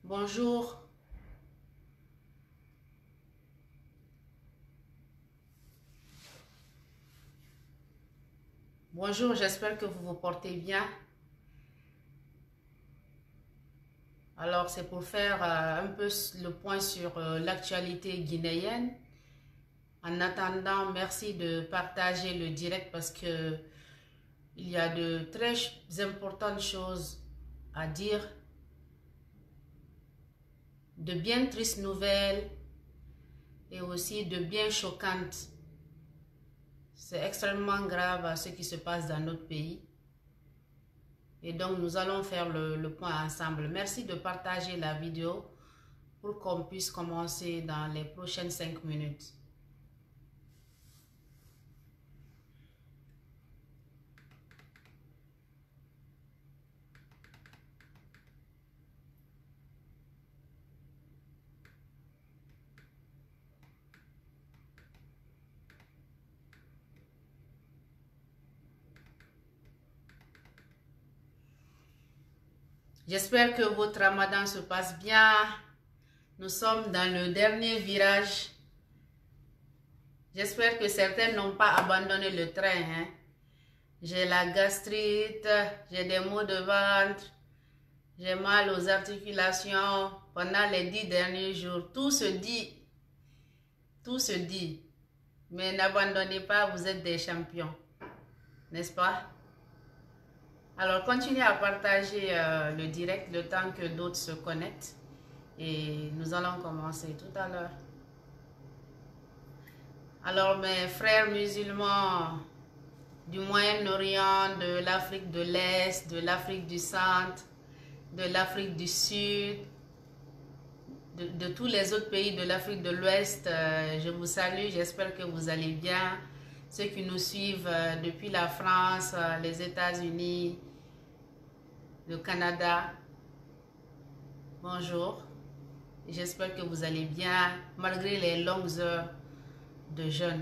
Bonjour. Bonjour, j'espère que vous vous portez bien. Alors, c'est pour faire un peu le point sur l'actualité guinéenne. En attendant, merci de partager le direct parce que il y a de très importantes choses à dire, de bien tristes nouvelles et aussi de bien choquantes. C'est extrêmement grave ce qui se passe dans notre pays. Et donc, nous allons faire le point ensemble. Merci de partager la vidéo pour qu'on puisse commencer dans les prochaines 5 minutes. J'espère que votre ramadan se passe bien. Nous sommes dans le dernier virage. J'espère que certains n'ont pas abandonné le train. Hein. J'ai la gastrite, j'ai des maux de ventre, j'ai mal aux articulations pendant les 10 derniers jours. Tout se dit. Tout se dit. Mais n'abandonnez pas, vous êtes des champions. N'est-ce pas? Alors, continuez à partager le direct le temps que d'autres se connectent. Et nous allons commencer tout à l'heure. Alors, mes frères musulmans du Moyen-Orient, de l'Afrique de l'Est, de l'Afrique du Centre, de l'Afrique du Sud, de tous les autres pays de l'Afrique de l'Ouest, je vous salue, j'espère que vous allez bien. Ceux qui nous suivent depuis la France, les États-Unis, le Canada, bonjour. J'espère que vous allez bien malgré les longues heures de jeûne.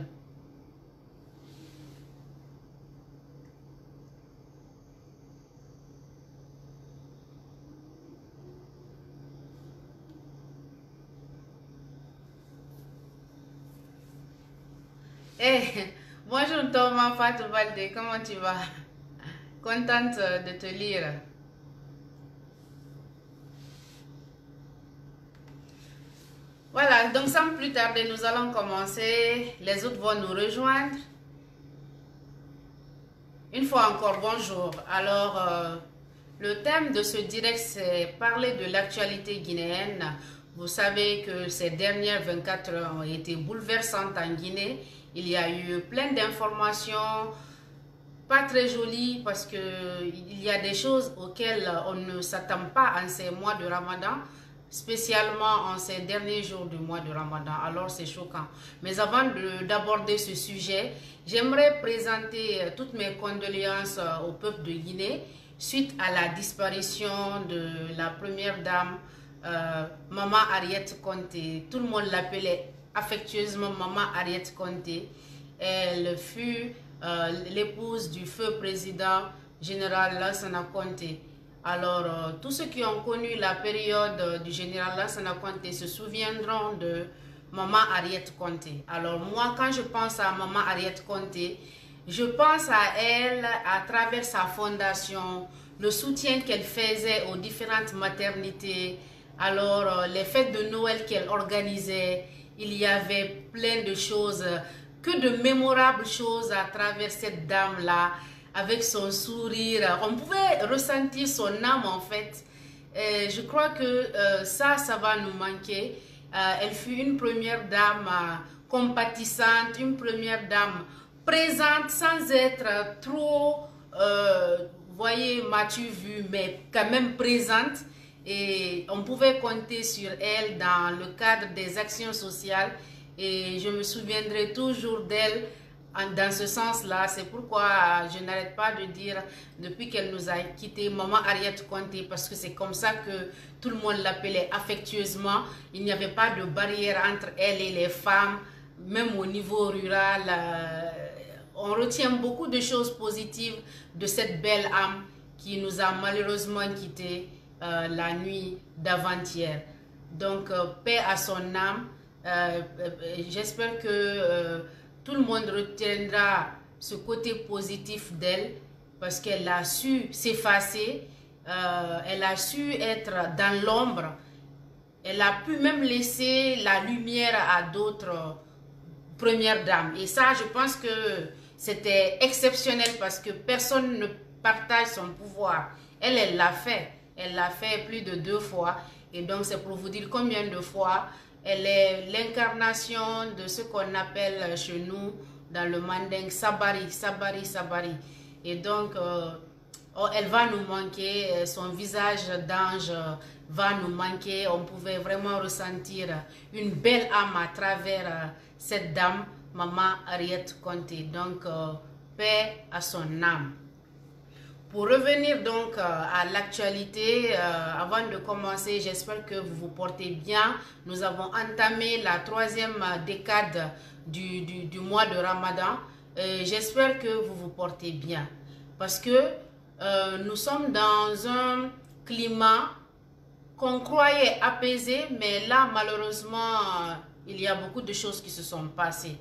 Hey, bonjour Thomas Fatou Balde, comment tu vas? Contente de te lire. Voilà, donc sans plus tarder, nous allons commencer. Les autres vont nous rejoindre. Une fois encore, bonjour. Alors, le thème de ce direct, c'est parler de l'actualité guinéenne. Vous savez que ces dernières 24 heures ont été bouleversantes en Guinée. Il y a eu plein d'informations, pas très jolies, parce qu'il y a des choses auxquelles on ne s'attend pas en ces mois de Ramadan, spécialement en ces derniers jours du mois de Ramadan. Alors c'est choquant. Mais avant d'aborder ce sujet, j'aimerais présenter toutes mes condoléances au peuple de Guinée suite à la disparition de la première dame, Maman Ariette Conté. Tout le monde l'appelait affectueusement Maman Ariette Conté. Elle fut l'épouse du feu président général Lansana Conté. Alors, tous ceux qui ont connu la période du général Lansana Conté se souviendront de Maman Ariette Conté. Alors, moi, quand je pense à Maman Ariette Conté, je pense à elle à travers sa fondation, le soutien qu'elle faisait aux différentes maternités. Alors, les fêtes de Noël qu'elle organisait, il y avait plein de choses, que de mémorables choses à travers cette dame-là. Avec son sourire, on pouvait ressentir son âme en fait. Et je crois que ça va nous manquer. Elle fut une première dame compatissante, une première dame présente sans être trop, voyez, m'as-tu vu, mais quand même présente. Et on pouvait compter sur elle dans le cadre des actions sociales. Et je me souviendrai toujours d'elle. Dans ce sens-là, c'est pourquoi je n'arrête pas de dire, depuis qu'elle nous a quittés, Maman Ariette Conté, parce que c'est comme ça que tout le monde l'appelait affectueusement. Il n'y avait pas de barrière entre elle et les femmes, même au niveau rural. On retient beaucoup de choses positives de cette belle âme qui nous a malheureusement quittés. la nuit d'avant-hier. Donc, paix à son âme. J'espère que tout le monde retiendra ce côté positif d'elle parce qu'elle a su s'effacer, elle a su être dans l'ombre, elle a pu même laisser la lumière à d'autres premières dames. Et ça, je pense que c'était exceptionnel parce que personne ne partage son pouvoir. Elle l'a fait. Elle l'a fait plus de 2 fois. Et donc, c'est pour vous dire combien de fois elle est l'incarnation de ce qu'on appelle chez nous, dans le manding, Sabari, Sabari, Sabari. Et donc, elle va nous manquer, son visage d'ange va nous manquer. On pouvait vraiment ressentir une belle âme à travers cette dame, Maman Harriet Conté. Donc, paix à son âme. Pour revenir donc à l'actualité, avant de commencer, j'espère que vous vous portez bien. Nous avons entamé la 3e décade du mois de Ramadan. J'espère que vous vous portez bien parce que nous sommes dans un climat qu'on croyait apaisé, mais là, malheureusement, il y a beaucoup de choses qui se sont passées.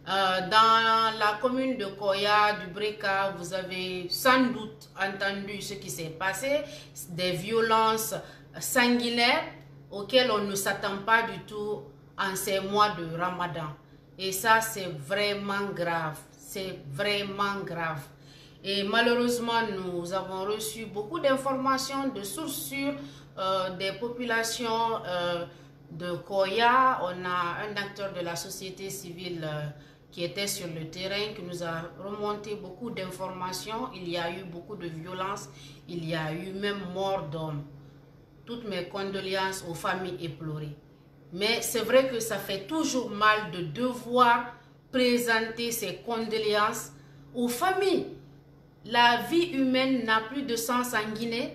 Dans la commune de Koya, du Breka, vous avez sans doute entendu ce qui s'est passé, des violences sanguinaires auxquelles on ne s'attend pas du tout en ces mois de Ramadan. Et ça, c'est vraiment grave. C'est vraiment grave. Et malheureusement, nous avons reçu beaucoup d'informations, de sources sûres des populations de Koya. On a un acteur de la société civile qui était sur le terrain, qui nous a remonté beaucoup d'informations. Il y a eu beaucoup de violences, il y a eu même mort d'hommes. Toutes mes condoléances aux familles éplorées. Mais c'est vrai que ça fait toujours mal de devoir présenter ces condoléances aux familles. La vie humaine n'a plus de sens en Guinée.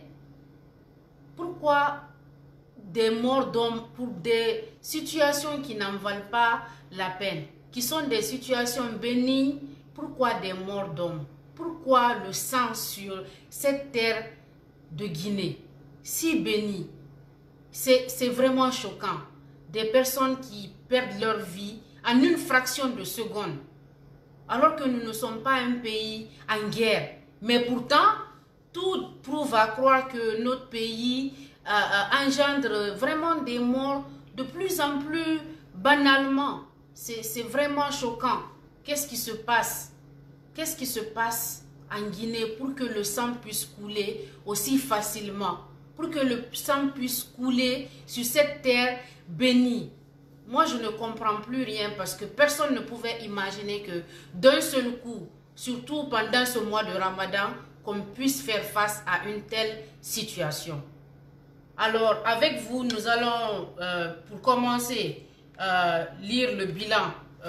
Pourquoi des morts d'hommes pour des situations qui n'en valent pas la peine, qui sont des situations bénignes? Pourquoi des morts d'hommes? Pourquoi le sang sur cette terre de Guinée, si bénie? C'est vraiment choquant. Des personnes qui perdent leur vie en une fraction de seconde, alors que nous ne sommes pas un pays en guerre. Mais pourtant, tout prouve à croire que notre pays engendre vraiment des morts de plus en plus banalement. C'est vraiment choquant. Qu'est-ce qui se passe? Qu'est-ce qui se passe en Guinée pour que le sang puisse couler aussi facilement? Pour que le sang puisse couler sur cette terre bénie? Moi, je ne comprends plus rien parce que personne ne pouvait imaginer que d'un seul coup, surtout pendant ce mois de Ramadan, qu'on puisse faire face à une telle situation. Alors, avec vous, nous allons, pour commencer, lire le bilan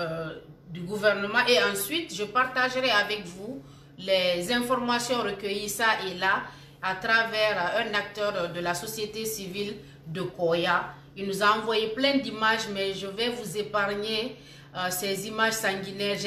du gouvernement et ensuite, je partagerai avec vous les informations recueillies ça et là à travers un acteur de la société civile de Koya. Il nous a envoyé plein d'images, mais je vais vous épargner ces images sanguinaires.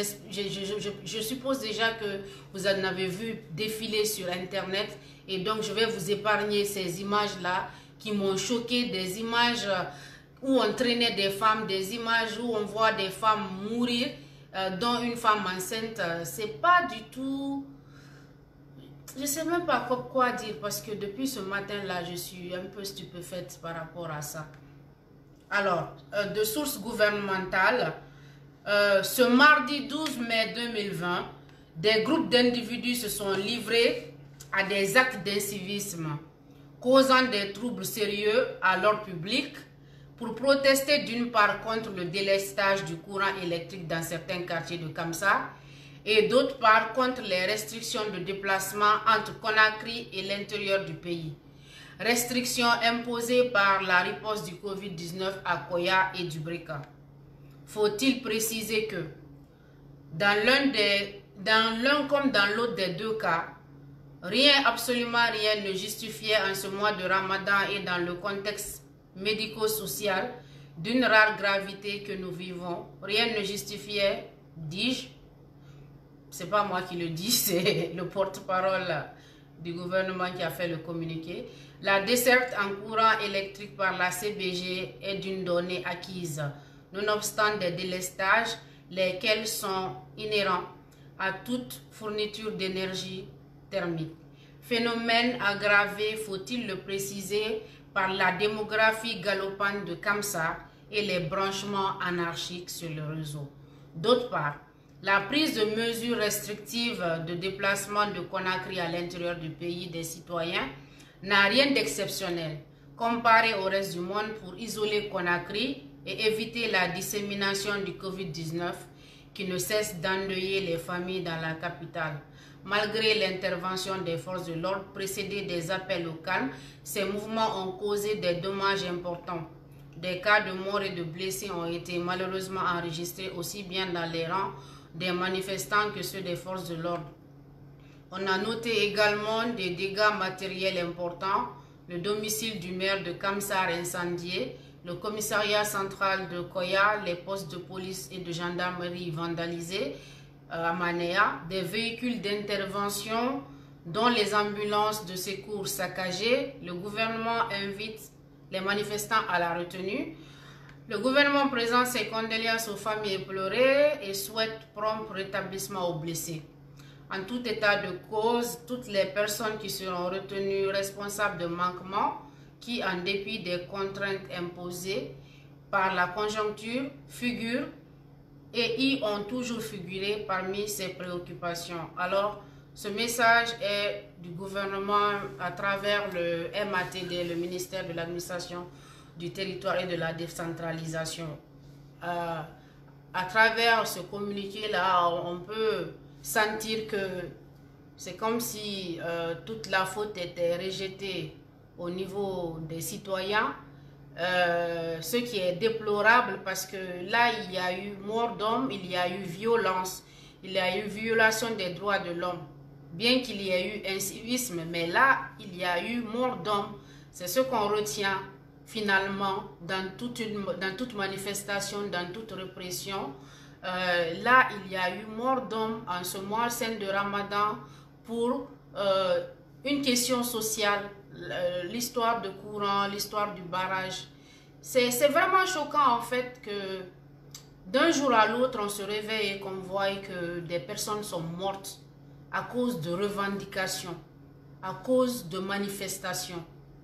Je suppose déjà que vous en avez vu défiler sur Internet. Et donc, je vais vous épargner ces images-là qui m'ont choqué. Des images où on traînait des femmes, des images où on voit des femmes mourir, dont une femme enceinte. C'est pas du tout... Je ne sais même pas quoi dire parce que depuis ce matin-là, je suis un peu stupéfaite par rapport à ça. Alors, de sources gouvernementales, ce mardi 12 mai 2020, des groupes d'individus se sont livrés à des actes d'incivisme causant des troubles sérieux à l'ordre public pour protester d'une part contre le délestage du courant électrique dans certains quartiers de Kamsa et d'autre part contre les restrictions de déplacement entre Conakry et l'intérieur du pays. Restrictions imposées par la riposte du Covid-19 à Koya et du Breka. Faut-il préciser que dans l'un comme dans l'autre des deux cas, absolument rien ne justifiait en ce mois de Ramadan et dans le contexte médico-social d'une rare gravité que nous vivons, rien ne justifiait, dis-je, c'est pas moi qui le dis, c'est le porte-parole du gouvernement qui a fait le communiqué. La desserte en courant électrique par la CBG est d'une donnée acquise, nonobstant des délestages, lesquels sont inhérents à toute fourniture d'énergie thermique. Phénomène aggravé, faut-il le préciser, par la démographie galopante de Kamsa et les branchements anarchiques sur le réseau. D'autre part, la prise de mesures restrictives de déplacement de Conakry à l'intérieur du pays des citoyens n'a rien d'exceptionnel comparé au reste du monde pour isoler Conakry et éviter la dissémination du Covid-19 qui ne cesse d'endeuiller les familles dans la capitale. Malgré l'intervention des forces de l'ordre précédée des appels au calme, ces mouvements ont causé des dommages importants. Des cas de morts et de blessés ont été malheureusement enregistrés aussi bien dans les rangs des manifestants que ceux des forces de l'ordre. On a noté également des dégâts matériels importants, le domicile du maire de Kamsar incendié, le commissariat central de Koya, les postes de police et de gendarmerie vandalisés à Manéa, des véhicules d'intervention dont les ambulances de secours saccagées. Le gouvernement invite les manifestants à la retenue. Le gouvernement présente ses condoléances aux familles éplorées et souhaite prompt rétablissement aux blessés. En tout état de cause, toutes les personnes qui seront retenues responsables de manquements qui, en dépit des contraintes imposées par la conjoncture, figurent et y ont toujours figuré parmi ces préoccupations. Alors, ce message est du gouvernement à travers le MATD, le ministère de l'administration du territoire et de la décentralisation. À travers ce communiqué-là, on peut sentir que c'est comme si toute la faute était rejetée au niveau des citoyens, ce qui est déplorable parce que là, il y a eu mort d'homme, il y a eu violence, il y a eu violation des droits de l'homme. Bien qu'il y ait eu incivisme, mais là, il y a eu mort d'homme. C'est ce qu'on retient finalement dans toute manifestation, dans toute répression. Là, il y a eu mort d'homme en ce mois saint de Ramadan pour une question sociale, l'histoire de courant, l'histoire du barrage. C'est vraiment choquant en fait que d'un jour à l'autre, on se réveille et qu'on voit que des personnes sont mortes à cause de revendications, à cause de manifestations.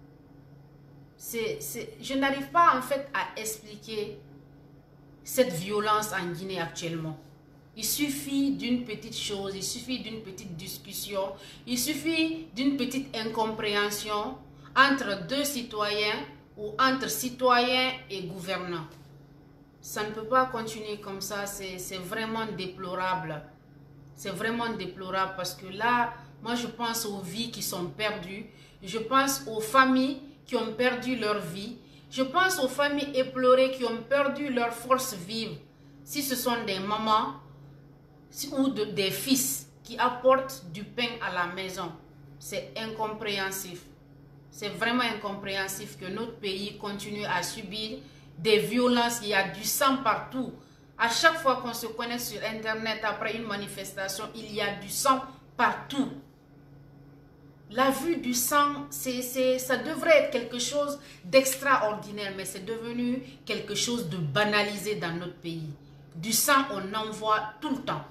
Je n'arrive pas en fait à expliquer cette violence en Guinée actuellement. Il suffit d'une petite chose, il suffit d'une petite discussion, il suffit d'une petite incompréhension entre deux citoyens ou entre citoyens et gouvernants. Ça ne peut pas continuer comme ça, c'est vraiment déplorable. C'est vraiment déplorable parce que là, moi je pense aux vies qui sont perdues, je pense aux familles qui ont perdu leur vie, je pense aux familles éplorées qui ont perdu leur force vive. Si ce sont des mamans ou des fils qui apportent du pain à la maison, c'est incompréhensif. C'est vraiment incompréhensif que notre pays continue à subir des violences. Il y a du sang partout. À chaque fois qu'on se connecte sur Internet après une manifestation, il y a du sang partout. La vue du sang, ça devrait être quelque chose d'extraordinaire, mais c'est devenu quelque chose de banalisé dans notre pays. Du sang, on en voit tout le temps.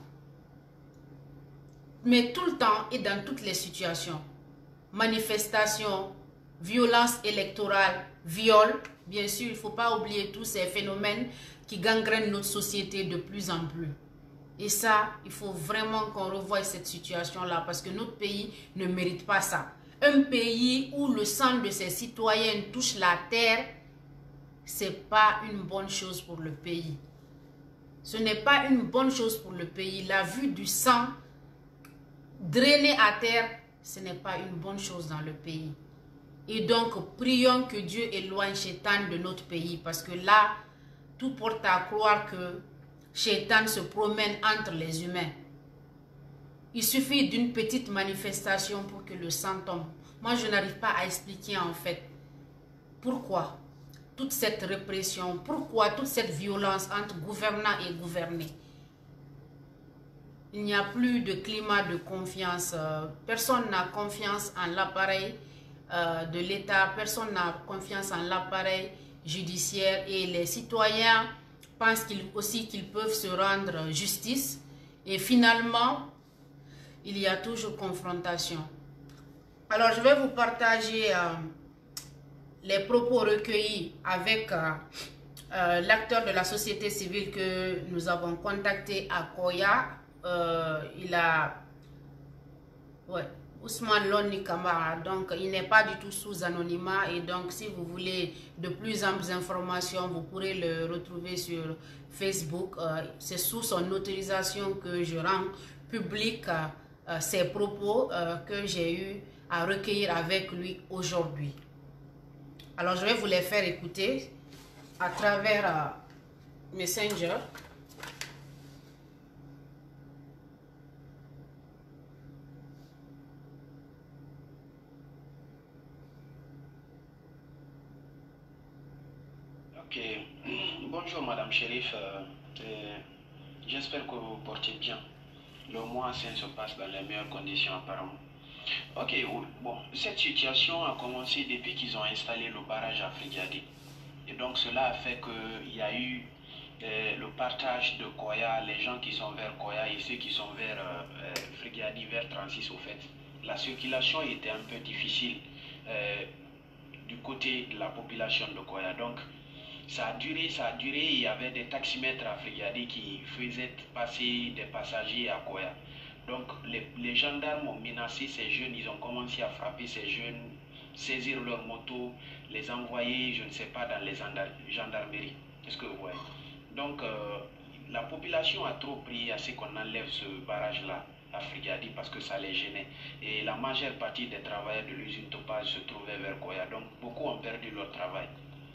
Mais tout le temps et dans toutes les situations. Manifestations, violence électorale, viol. Bien sûr, il ne faut pas oublier tous ces phénomènes qui gangrènent notre société de plus en plus. Et ça, il faut vraiment qu'on revoie cette situation-là parce que notre pays ne mérite pas ça. Un pays où le sang de ses citoyens touche la terre, ce n'est pas une bonne chose pour le pays. Ce n'est pas une bonne chose pour le pays. La vue du sang drainé à terre, ce n'est pas une bonne chose dans le pays. Et donc, prions que Dieu éloigne Chétan de notre pays parce que là, tout porte à croire que Chétan se promène entre les humains. Il suffit d'une petite manifestation pour que le sang tombe. Moi, je n'arrive pas à expliquer en fait pourquoi toute cette répression, pourquoi toute cette violence entre gouvernants et gouvernés. il n'y a plus de climat de confiance. Personne n'a confiance en l'appareil de l'État, personne n'a confiance en l'appareil judiciaire et les citoyens pensent aussi qu'ils peuvent se rendre justice et finalement, il y a toujours confrontation. Alors, je vais vous partager les propos recueillis avec l'acteur de la société civile que nous avons contacté à Koya. Ousmane Loni Kamara, donc il n'est pas du tout sous anonymat et donc si vous voulez de plus amples informations, vous pourrez le retrouver sur Facebook. C'est sous son autorisation que je rends public ces propos que j'ai eu à recueillir avec lui aujourd'hui. Alors je vais vous les faire écouter à travers Messenger. Ok, bonjour Madame Chérif, j'espère que vous vous portez bien. Le mois sain se passe dans les meilleures conditions apparemment. Ok, bon, cette situation a commencé depuis qu'ils ont installé le barrage à Frigadi. Et donc cela a fait qu'il y a eu le partage de Koya, les gens qui sont vers Koya et ceux qui sont vers Frigadi, vers 36 au fait. La circulation était un peu difficile du côté de la population de Koya. Donc ça a duré, il y avait des taximètres à Frigadi qui faisaient passer des passagers à Koya. Donc les gendarmes ont menacé ces jeunes, ils ont commencé à frapper ces jeunes, saisir leurs motos, les envoyer, je ne sais pas, dans les gendarmeries. Est-ce que vous voyez? Donc la population a trop prié à ce qu'on enlève ce barrage-là à Frigadi parce que ça les gênait. Et la majeure partie des travailleurs de l'usine Topaz se trouvaient vers Koya. Donc beaucoup ont perdu leur travail.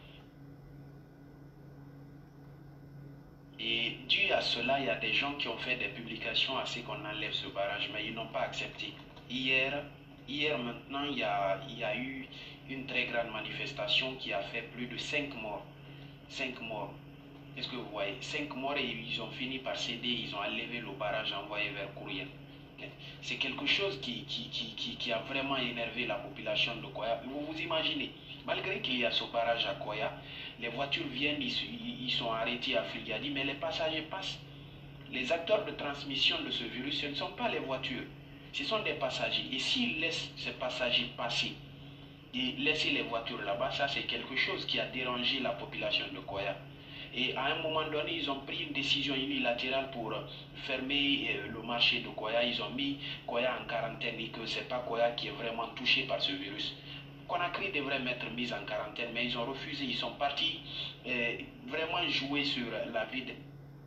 Et dû à cela, il y a des gens qui ont fait des publications à ce qu'on enlève ce barrage, mais ils n'ont pas accepté. Hier maintenant, il y a eu une très grande manifestation qui a fait plus de 5 morts. 5 morts. Est-ce que vous voyez? 5 morts et ils ont fini par céder, ils ont enlevé le barrage envoyé vers Kourien. C'est quelque chose qui a vraiment énervé la population de Koya. Vous imaginez, malgré qu'il y a ce barrage à Koya, les voitures viennent, ils sont arrêtés à Frigadi, mais les passagers passent. Les acteurs de transmission de ce virus, ce ne sont pas les voitures, ce sont des passagers. Et s'ils laissent ces passagers passer et laisser les voitures là-bas, ça c'est quelque chose qui a dérangé la population de Koya. Et à un moment donné, ils ont pris une décision unilatérale pour fermer le marché de Koya. Ils ont mis Koya en quarantaine et que ce n'est pas Koya qui est vraiment touché par ce virus. Conakry devrait m'être mise en quarantaine, mais ils ont refusé. Ils sont partis vraiment jouer sur la vie de...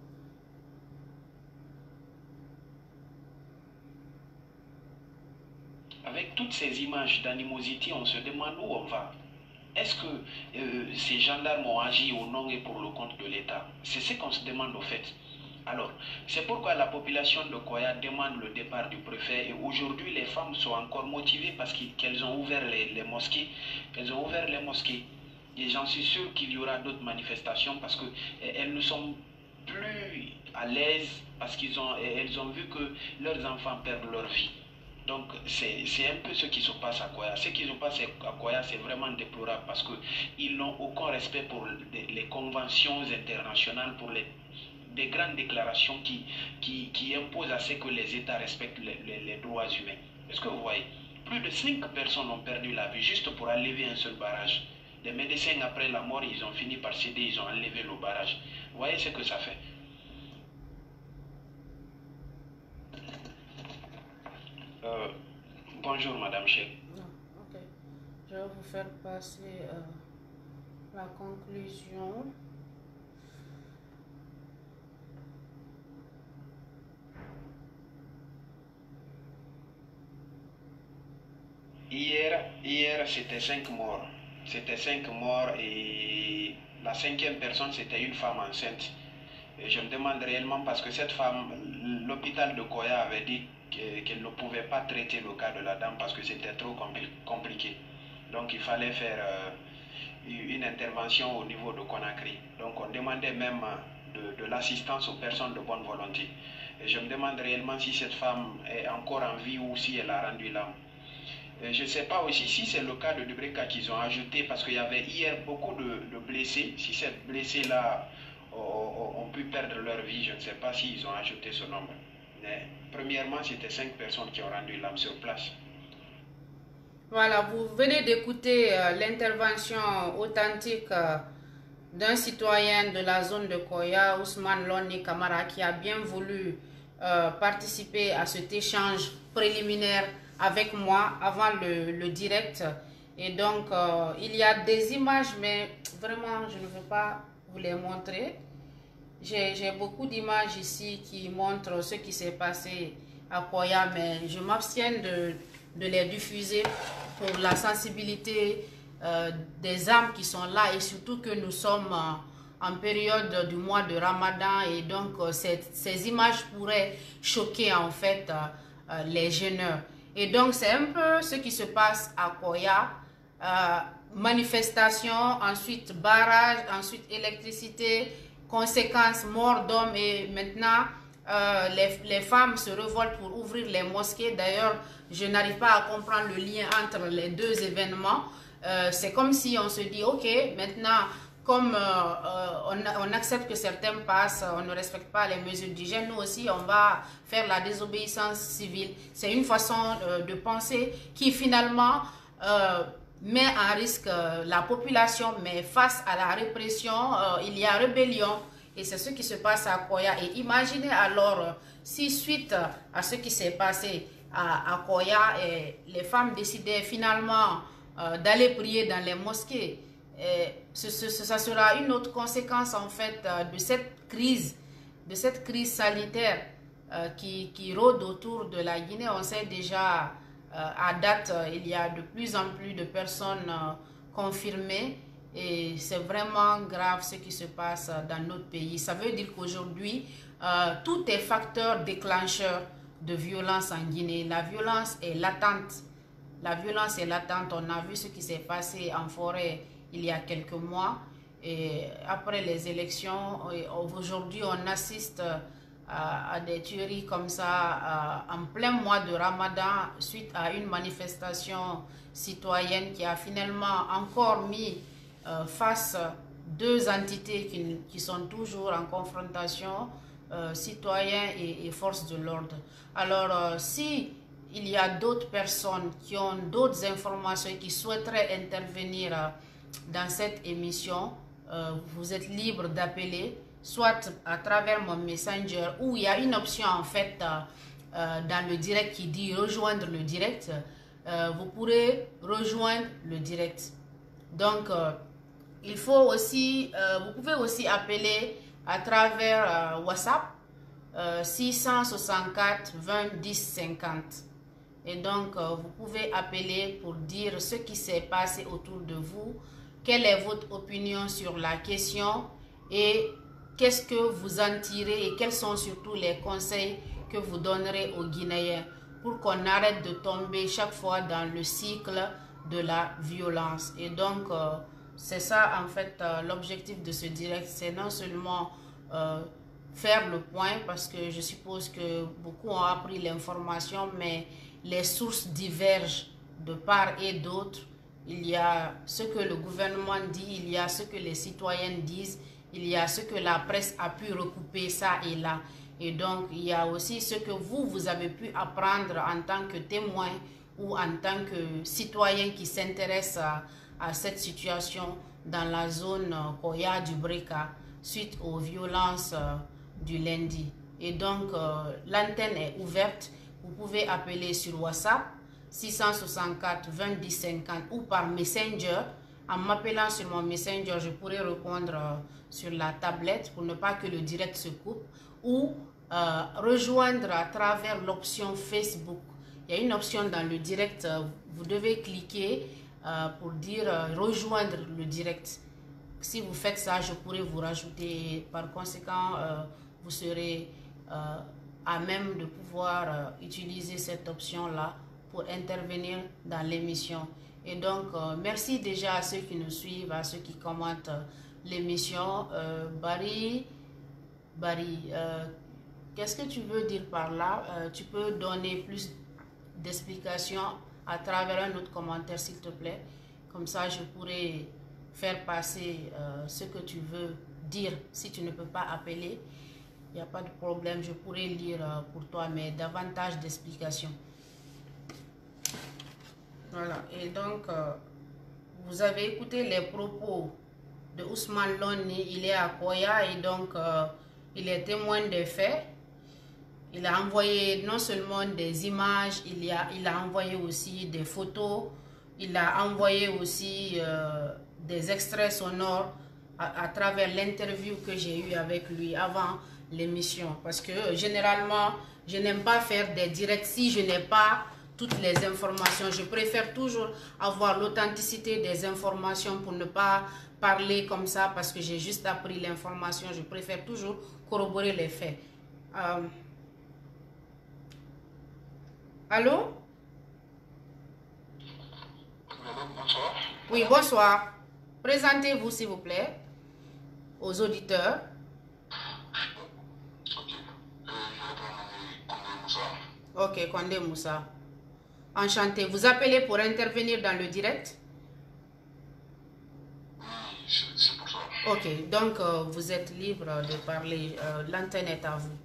Avec toutes ces images d'animosité, on se demande où on va. Est-ce que ces gendarmes ont agi au nom et pour le compte de l'État? C'est ce qu'on se demande au fait. Alors, c'est pourquoi la population de Koya demande le départ du préfet et aujourd'hui les femmes sont encore motivées parce qu'elles ont ouvert les mosquées. Elles ont ouvert les mosquées et j'en suis sûr qu'il y aura d'autres manifestations parce qu'elles ne sont plus à l'aise parce qu'elles ont vu que leurs enfants perdent leur vie. Donc c'est un peu ce qui se passe à Koya. Ce qui se passe à Koya, c'est vraiment déplorable parce qu'ils n'ont aucun respect pour les conventions internationales, pour des grandes déclarations qui imposent à ce que les États respectent les droits humains. Est-ce que vous voyez? Plus de 5 personnes ont perdu la vie juste pour enlever un seul barrage. Les médecins, après la mort, ils ont fini par céder, ils ont enlevé le barrage. Vous voyez ce que ça fait? Bonjour Madame Cheikh. Ok. Je vais vous faire passer la conclusion. Hier c'était 5 morts. C'était 5 morts et la 5e personne c'était une femme enceinte. Et je me demande réellement parce que cette femme, l'hôpital de Koya avait dit qu'elle ne pouvait pas traiter le cas de la dame parce que c'était trop compliqué. Donc il fallait faire une intervention au niveau de Conakry. Donc on demandait même de l'assistance aux personnes de bonne volonté. Et je me demande réellement si cette femme est encore en vie ou si elle a rendu l'âme. Je ne sais pas aussi si c'est le cas de Dubreka qu'ils ont ajouté, parce qu'il y avait hier beaucoup de blessés. Si ces blessés-là ont pu perdre leur vie, je ne sais pas s'ils ont ajouté ce nombre. Mais premièrement, c'était 5 personnes qui ont rendu l'âme sur place. Voilà, vous venez d'écouter l'intervention authentique d'un citoyen de la zone de Koya, Ousmane Loni Kamara, qui a bien voulu participer à cet échange préliminaire avec moi avant le direct. Et donc, il y a des images, mais vraiment, je ne veux pas vous les montrer. J'ai beaucoup d'images ici qui montrent ce qui s'est passé à Koya, mais je m'abstiens de les diffuser pour la sensibilité des âmes qui sont là, et surtout que nous sommes en période du mois de Ramadan, et donc ces images pourraient choquer en fait les jeûneurs. Et donc c'est un peu ce qui se passe à Koya. Manifestation, ensuite barrage, ensuite électricité, conséquences, mort d'hommes, et maintenant les femmes se révoltent pour ouvrir les mosquées. D'ailleurs, je n'arrive pas à comprendre le lien entre les deux événements. C'est comme si on se dit, ok, maintenant, comme on accepte que certains passent, on ne respecte pas les mesures d'hygiène, nous aussi, on va faire la désobéissance civile. C'est une façon de penser qui finalement met en risque la population, mais face à la répression, il y a rébellion. Et c'est ce qui se passe à Koya. Et imaginez alors, si suite à ce qui s'est passé à Koya, les femmes décidaient finalement d'aller prier dans les mosquées, ça sera une autre conséquence en fait de cette crise sanitaire qui rôde autour de la Guinée. On sait déjà, à date, il y a de plus en plus de personnes confirmées. Et c'est vraiment grave ce qui se passe dans notre pays. Ça veut dire qu'aujourd'hui, tout est facteur déclencheur de violence en Guinée. La violence est latente. La violence est latente. On a vu ce qui s'est passé en forêt il y a quelques mois. Et après les élections, aujourd'hui, on assiste à des tueries comme ça en plein mois de Ramadan, suite à une manifestation citoyenne qui a finalement encore mis face deux entités qui sont toujours en confrontation, citoyens et forces de l'ordre. Alors, si il y a d'autres personnes qui ont d'autres informations et qui souhaiteraient intervenir dans cette émission, vous êtes libre d'appeler, soit à travers mon messenger, où il y a une option en fait dans le direct qui dit rejoindre le direct. Vous pourrez rejoindre le direct. Donc, il faut aussi, vous pouvez aussi appeler à travers WhatsApp 664 20 10 50. Et donc, vous pouvez appeler pour dire ce qui s'est passé autour de vous, quelle est votre opinion sur la question et qu'est-ce que vous en tirez et quels sont surtout les conseils que vous donnerez aux Guinéens pour qu'on arrête de tomber chaque fois dans le cycle de la violence. Et donc, c'est ça en fait l'objectif de ce direct, c'est non seulement faire le point, parce que je suppose que beaucoup ont appris l'information, mais les sources divergent de part et d'autre. Il y a ce que le gouvernement dit, il y a ce que les citoyens disent, il y a ce que la presse a pu recouper ça et là. Et donc, il y a aussi ce que vous avez pu apprendre en tant que témoin ou en tant que citoyen qui s'intéresse à cette situation dans la zone Koya du Breka suite aux violences du lundi. Et donc, l'antenne est ouverte. Vous pouvez appeler sur WhatsApp 664 20 10 50 ou par Messenger. En m'appelant sur mon Messenger, je pourrai répondre sur la tablette pour ne pas que le direct se coupe, ou rejoindre à travers l'option Facebook. Il y a une option dans le direct, vous devez cliquer pour dire rejoindre le direct. Si vous faites ça, je pourrai vous rajouter. Par conséquent, vous serez à même de pouvoir utiliser cette option-là pour intervenir dans l'émission. Et donc, merci déjà à ceux qui nous suivent, à ceux qui commentent l'émission. Barry, Qu'est-ce que tu veux dire par là? Tu peux donner plus d'explications à travers un autre commentaire, s'il te plaît. Comme ça, je pourrais faire passer ce que tu veux dire. Si tu ne peux pas appeler, il n'y a pas de problème. Je pourrais lire pour toi, mais davantage d'explications. Voilà. Et donc, vous avez écouté les propos de Ousmane Loni. Il est à Koya et donc, il est témoin des faits. Il a envoyé non seulement des images, il a envoyé aussi des photos, il a envoyé aussi des extraits sonores à travers l'interview que j'ai eue avec lui avant l'émission. Parce que généralement, je n'aime pas faire des directs si je n'ai pas toutes les informations. Je préfère toujours avoir l'authenticité des informations pour ne pas parler comme ça parce que j'ai juste appris l'information. Je préfère toujours corroborer les faits. Allô? Bonsoir. Oui, bonsoir. Présentez-vous, s'il vous plaît, aux auditeurs. Ok, Kondé Moussa. Enchanté. Vous appelez pour intervenir dans le direct? Oui, c'est pour ça. Ok, donc vous êtes libre de parler. L'antenne est à vous.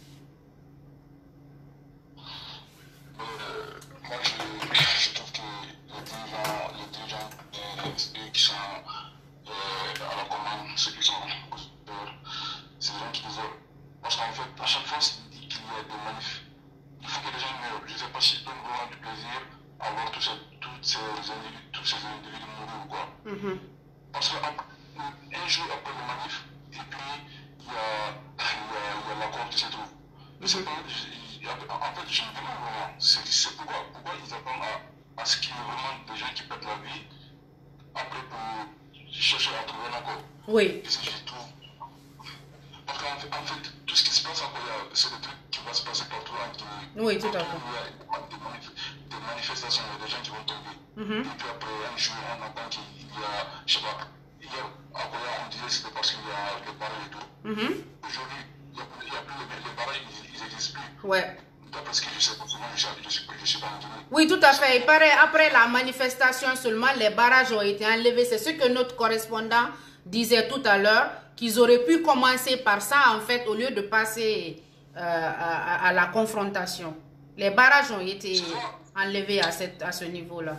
Moi, je trouve que les dirigeants qui sont à la commande, ceux qui sont c'est des gens qui désordent. Parce qu'en fait, à chaque fois qu'il y a des manifs, il faut que les gens meurent. Je ne sais pas s'ils donnent vraiment du plaisir à voir tous ces individus mourir ou quoi. Parce qu'un jour après le manif, et puis il y a l'accord qui se trouve. Mais c'est pas, en fait, je me demande vraiment, c'est pourquoi ils attendent à ce qu'il y ait vraiment des gens qui perdent la vie après pour chercher à trouver un accord. Oui. Et c'est je trouve. Parce qu'en fait, tout ce qui se passe après, c'est des trucs qui vont se passer partout en Guinée. Oui, tout à fait. Il y a des manifestations, il y a des gens qui vont tomber. Et puis après, un jour, on entend qu'il y a, je sais pas, hier, à Koya, on disait que c'était parce qu'il y a les barrages et tout. Aujourd'hui, il n'y a plus les barrages, ils n'existent plus. Ouais. D'après ce que je sais, parce que moi, je suis pas en Guinée. Oui, tout à fait. Il paraît, après la manifestation seulement, les barrages ont été enlevés. C'est ce que notre correspondant disait tout à l'heure, qu'ils auraient pu commencer par ça, en fait, au lieu de passer à la confrontation. Les barrages ont été enlevés à ce niveau-là.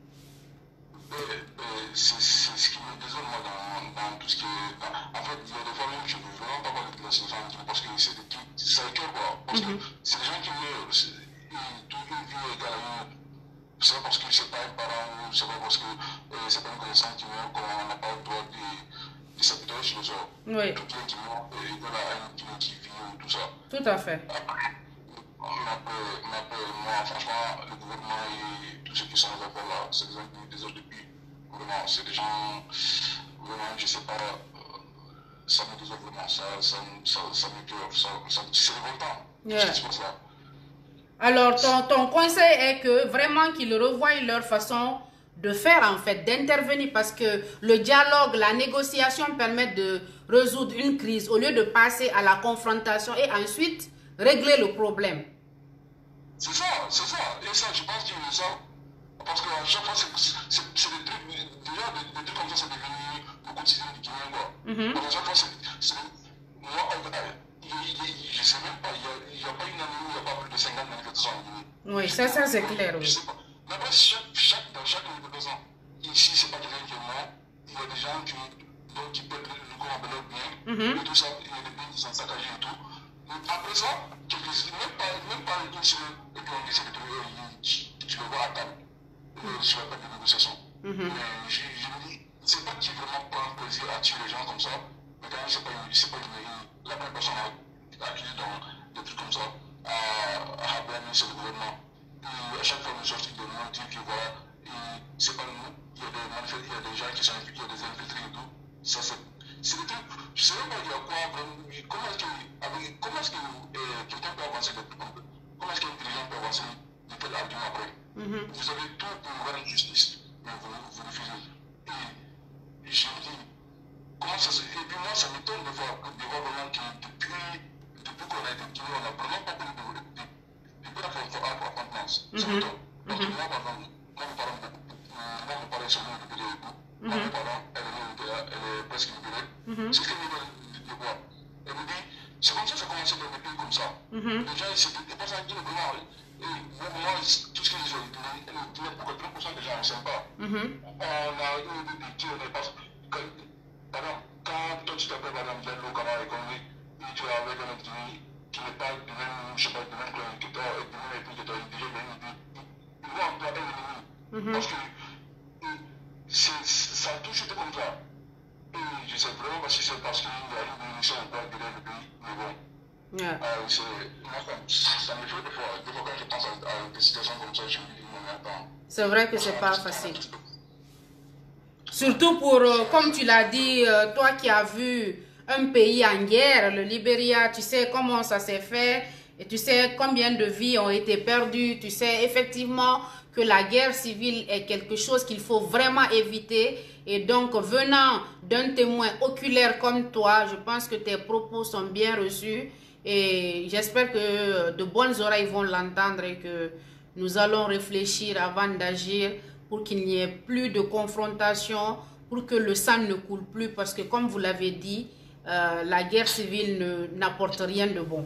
C'est ce qui me désole, moi, dans tout ce qui est... En fait, il y a des fois même, je ne veux vraiment pas parler de la situation en Guinée, parce que c'est des trucs, ça écœure, quoi. Parce que c'est des gens qui meurent, toute une vie égale à une. C'est pas parce que c'est pas un parent, c'est pas parce que c'est pas une connaissance qui meurt qu'on n'a pas le droit de s'apitoyer sur le sort. Oui. Tout qui meurt égale à une Guinée qui vit, tout ça. Tout à fait. Après, moi, franchement, le gouvernement et tous ceux qui sont là, c'est des gens qui nous désolent depuis. Vraiment, c'est des gens, vraiment, je sais pas, ça me désole vraiment, ça me cœur, c'est révoltant. Yeah. C'est pour ça. Alors, ton conseil est que vraiment qu'ils revoient leur façon de faire, en fait, d'intervenir, parce que le dialogue, la négociation permettent de résoudre une crise au lieu de passer à la confrontation et ensuite régler le problème. C'est ça, et ça, je pense que ça, parce qu'à chaque fois, c'est des trucs, déjà, des trucs comme ça, c'est devenu le quotidien du Guinéen, quoi. Parce qu'à chaque fois, moi, je sais même pas, il n'y a pas une année où il n'y a pas plus de 50 manifestations en Guinée. Oui, ça c'est clair, oui. Je sais pas. Mais après, dans chaque manifestation, ici, c'est pas quelqu'un qui est mort, il y a des gens qui perdent le corps de leur bien, et tout ça, il y a des biens qui sont saccagés et tout. Après ça, même pas une semaine, et puis on essaie de trouver, tu le vois à table, sur la table de négociation. Mais je me dis, c'est pas qui vraiment prend plaisir à tuer les gens comme ça, mais quand même, c'est pas la première personne à accuser dans des trucs comme ça, à blâmer sur le gouvernement. Et à chaque fois, nous sortons des noms, dire que voilà, c'est pas nous, il y a des manifestants, il y a des gens qui sont infiltrés, il y a des infiltrés et tout. Ça, c'est des trucs, je sais même pas il y a quoi, comment est-ce que quelqu'un peut avancer de tout? Comment est-ce qu'un dirigeant peut avancer de quel argument après? Vous avez tout pour faire une justice, mais vous refusez. Et je me dis, comment ça se fait? Et puis moi, ça m'étonne de voir vraiment que depuis depuis qu'on a été Guinée, on n'a vraiment pas connu de bonnes appartenances. C'est le temps. Parce que moi, par exemple, moi, mes parents sont venus libérés et tout. Moi, mes parents, elle est presque libérée. C'est ce qu'elle veut de voir. Elle me dit, c'est comme ça que ça a commencé dans des pays comme ça. Les gens, ils passent en Guinée vraiment. Et moi, tout ce qu'ils ont dit, pour 80% des gens ne savent pas. On a eu des tirs, on est passé. Par exemple, quand toi tu t'appelles Madame Diallo, Kama et tu es avec un individu qui n'est pas du même, je sais pas, du même clan que toi, et du même époux que toi, déjà, il voit en toi un ennemi. Parce que ça a toujours été comme ça. Et je sais vraiment pas si c'est parce qu'il y a eu une mission ou pas derrière le pays, mais bon. Yeah. Ça me fait des fois quand je pense à des situations comme ça, je me dis, non, attends. C'est vrai que c'est pas facile. Surtout pour, comme tu l'as dit, toi qui as vu un pays en guerre, le Libéria, tu sais comment ça s'est fait, et tu sais combien de vies ont été perdues, tu sais effectivement que la guerre civile est quelque chose qu'il faut vraiment éviter. Et donc, venant d'un témoin oculaire comme toi, je pense que tes propos sont bien reçus. Et j'espère que de bonnes oreilles vont l'entendre et que nous allons réfléchir avant d'agir pour qu'il n'y ait plus de confrontation, pour que le sang ne coule plus. Parce que comme vous l'avez dit, la guerre civile n'apporte rien de bon.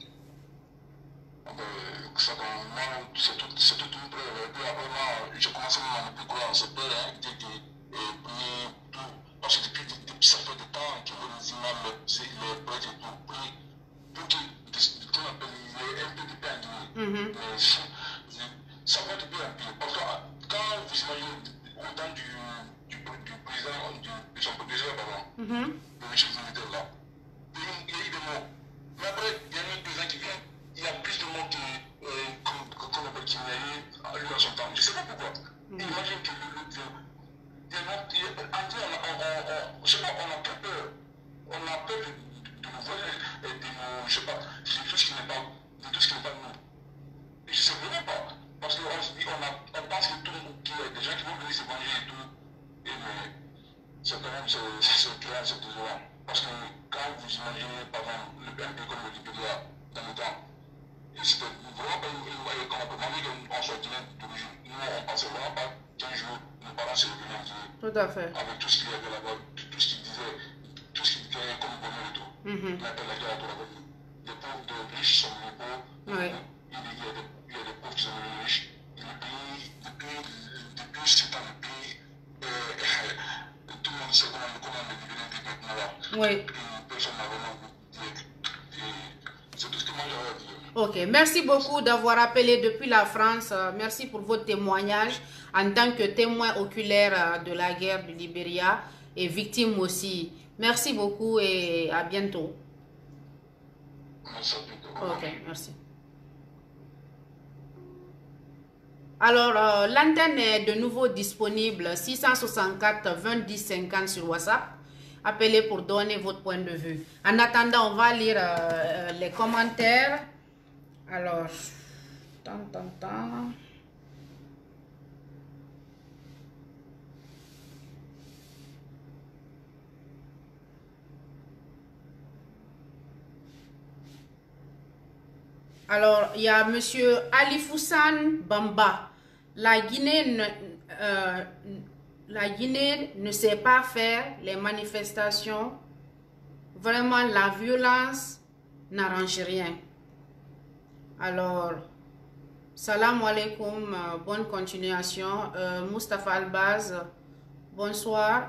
C'est tout une preuve. Et puis après, moi, j'ai commencé à me découvrir en ce père, prier tout. Parce que depuis ça fait des temps que les imams, les prêtres et tout, prient pour qu'ils aient un peu de pain en Guinée. Mais ça va de bien en pire. Parce que quand vous imaginez au temps du président, de son président, pardon, le chef militaire là, il y a eu des morts. Mais après, il y a un autre président qui vient, il y a plus de morts qu'on appelle qu'il y a eu dans son temps. Je ne sais pas pourquoi. Imagine que on a très peur. On a peur de nous voir et de nous, je sais pas, de tout ce qui n'est pas nous. Et je ne sais vraiment pas. Parce qu'on se dit, on pense que qu'il y a des gens qui vont venir se venger et tout. Et mais c'est quand même c'est clair, c'est désolant. Parce que quand vous imaginez, par exemple, un pays comme le Libéria dans le temps, c'était vraiment pas qu'on a demandé qu'on soit Guinéen d'origine. Nous, on pensait vraiment pas qu'un jour, nos parents se revenaient en Guinée. Tout à fait. Avec tout ce qu'il y avait là-bas, tout ce qu'ils disaient, tout ce qu'ils disaient comme bonheur et tout. On appelle la guerre à tout là-bas. Les pauvres de riches sont les pauvres. Oui. Il y a des pauvres qui sont les riches. Et le pays, depuis 7 ans, le pays, tout le monde sait comment le Libéria vit maintenant là. Oui. Personne n'a vraiment dit. C'est tout ce que moi j'avais à dire. Ok, merci beaucoup d'avoir appelé depuis la France. Merci pour votre témoignage en tant que témoin oculaire de la guerre du Libéria et victime aussi. Merci beaucoup et à bientôt. Merci à bientôt. Ok, merci. Alors, l'antenne est de nouveau disponible 664 20 10 50 sur WhatsApp. Appelez pour donner votre point de vue. En attendant, on va lire les commentaires. Alors, Alors, il y a monsieur Ali Foussan Bamba. La Guinée ne sait pas faire les manifestations. Vraiment, la violence n'arrange rien. Alors, salam alaikum, bonne continuation. Mustapha Albaz, bonsoir.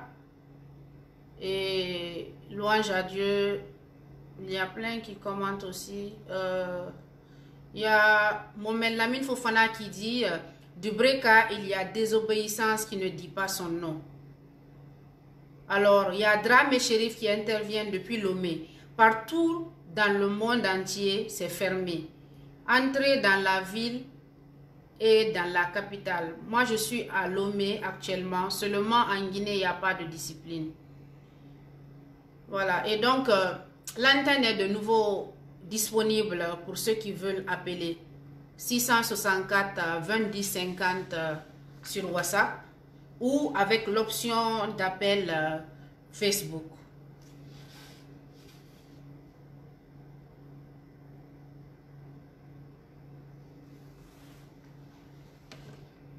Et louange à Dieu. Il y a plein qui commentent aussi. Il y a Mohamed Lamine Fofana qui dit du Breka, il y a désobéissance qui ne dit pas son nom. Alors, il y a Dramé Chérif qui intervient depuis Lomé. Partout dans le monde entier, c'est fermé. Entrez dans la ville et dans la capitale. Moi, je suis à Lomé actuellement. Seulement en Guinée, il n'y a pas de discipline. Voilà. Et donc, l'antenne est de nouveau disponible pour ceux qui veulent appeler. 664 20 10 50 sur WhatsApp ou avec l'option d'appel Facebook.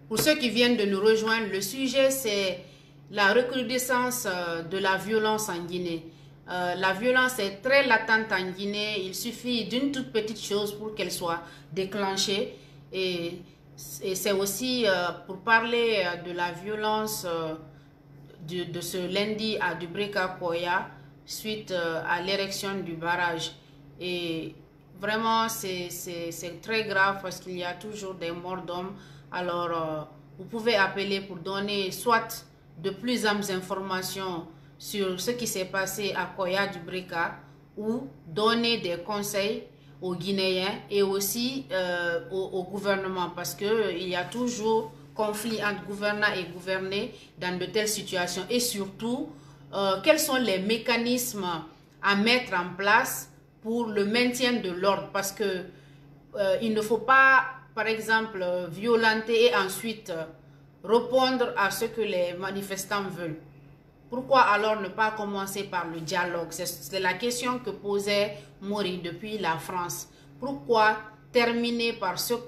Pour ceux qui viennent de nous rejoindre, le sujet c'est la recrudescence de la violence en Guinée. La violence est très latente en Guinée. Il suffit d'une toute petite chose pour qu'elle soit déclenchée. Et c'est aussi pour parler de la violence de ce lundi à Dubreka-Koya suite à l'érection du barrage. Et vraiment, c'est très grave parce qu'il y a toujours des morts d'hommes. Alors, vous pouvez appeler pour donner soit de plus amples informations sur ce qui s'est passé à Koya Dubreka ou donner des conseils aux Guinéens et aussi au gouvernement parce qu'il y a toujours conflit entre gouvernants et gouvernés dans de telles situations et surtout quels sont les mécanismes à mettre en place pour le maintien de l'ordre parce que il ne faut pas par exemple violenter et ensuite répondre à ce que les manifestants veulent. Pourquoi alors ne pas commencer par le dialogue? C'est la question que posait Mori depuis la France. Pourquoi terminer par ce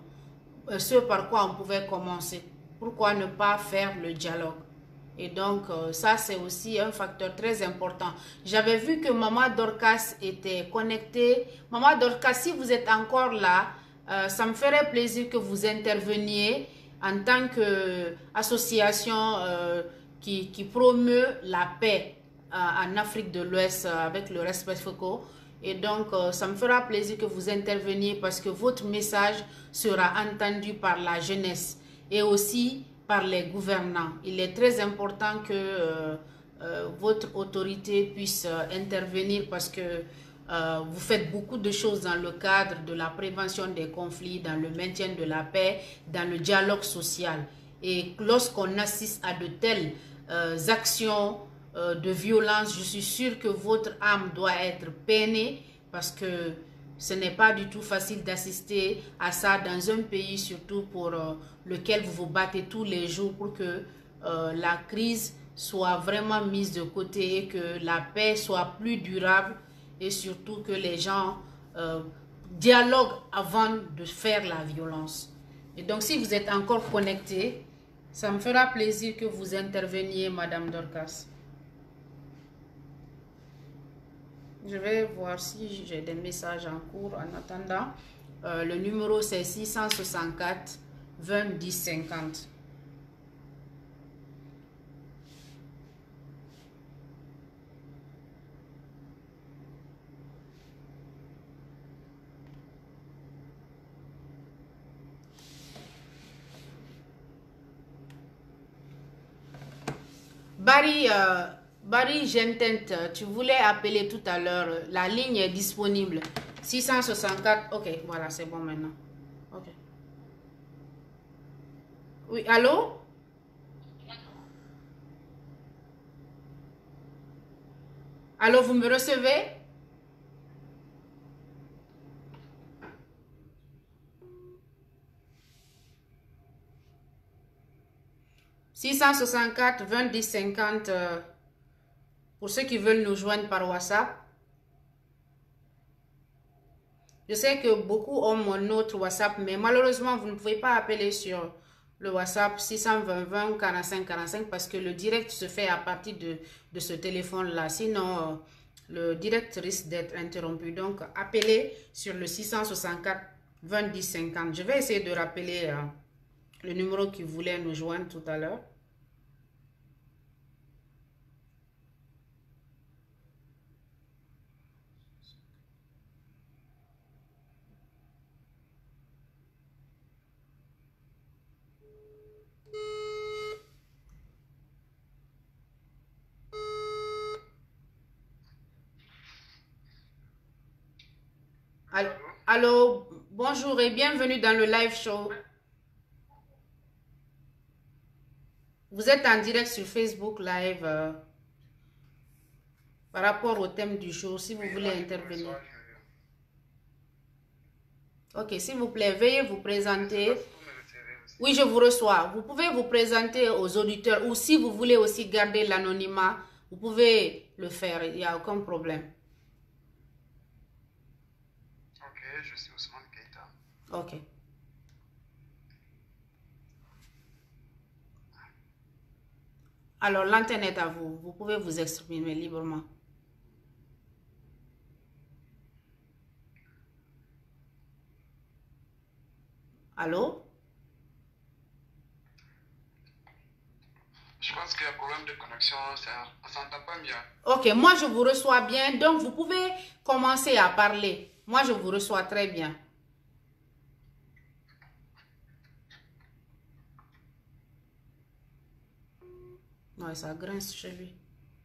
par quoi on pouvait commencer? Pourquoi ne pas faire le dialogue? Et donc, ça, c'est aussi un facteur très important. J'avais vu que Maman Dorcas était connectée. Maman Dorcas, si vous êtes encore là, ça me ferait plaisir que vous interveniez en tant qu'association qui promeut la paix en Afrique de l'Ouest avec le respect FOCO. Et donc, ça me fera plaisir que vous interveniez parce que votre message sera entendu par la jeunesse et aussi par les gouvernants. Il est très important que votre autorité puisse intervenir parce que vous faites beaucoup de choses dans le cadre de la prévention des conflits, dans le maintien de la paix, dans le dialogue social. Et lorsqu'on assiste à de telles actions de violence, je suis sûre que votre âme doit être peinée parce que ce n'est pas du tout facile d'assister à ça dans un pays surtout pour lequel vous vous battez tous les jours pour que la crise soit vraiment mise de côté et que la paix soit plus durable et surtout que les gens dialoguent avant de faire la violence. Et donc si vous êtes encore connecté, ça me fera plaisir que vous interveniez, Madame Dorcas. Je vais voir si j'ai des messages en cours en attendant. Le numéro c'est 664 20 10 50. Barry Gentente, tu voulais appeler tout à l'heure. La ligne est disponible. 664. Ok, voilà, c'est bon maintenant. Ok. Oui, allô? Allô, vous me recevez? « 664 20 10 50 pour ceux qui veulent nous joindre par WhatsApp. Je sais que beaucoup ont mon autre WhatsApp, mais malheureusement, vous ne pouvez pas appeler sur le WhatsApp 620 20 45 45 parce que le direct se fait à partir de ce téléphone-là. Sinon, le direct risque d'être interrompu. Donc, appelez sur le 664 20 10 50. Je vais essayer de rappeler le numéro qui voulait nous joindre tout à l'heure. Allô, bonjour et bienvenue dans le live show. Vous êtes en direct sur Facebook Live par rapport au thème du jour, si vous voulez intervenir. Ok, s'il vous plaît, veuillez vous présenter. Oui, je vous reçois. Vous pouvez vous présenter aux auditeurs ou si vous voulez aussi garder l'anonymat, vous pouvez le faire, il n'y a aucun problème. Ok, je suis Ousmane Keita. Ok. Alors, l'antenne est à vous. Vous pouvez vous exprimer librement. Allô? Je pense qu'il y a un problème de connexion, on s'entend pas bien. Ok, moi je vous reçois bien, donc vous pouvez commencer à parler. Moi je vous reçois très bien. Ouais, ça grince chez lui.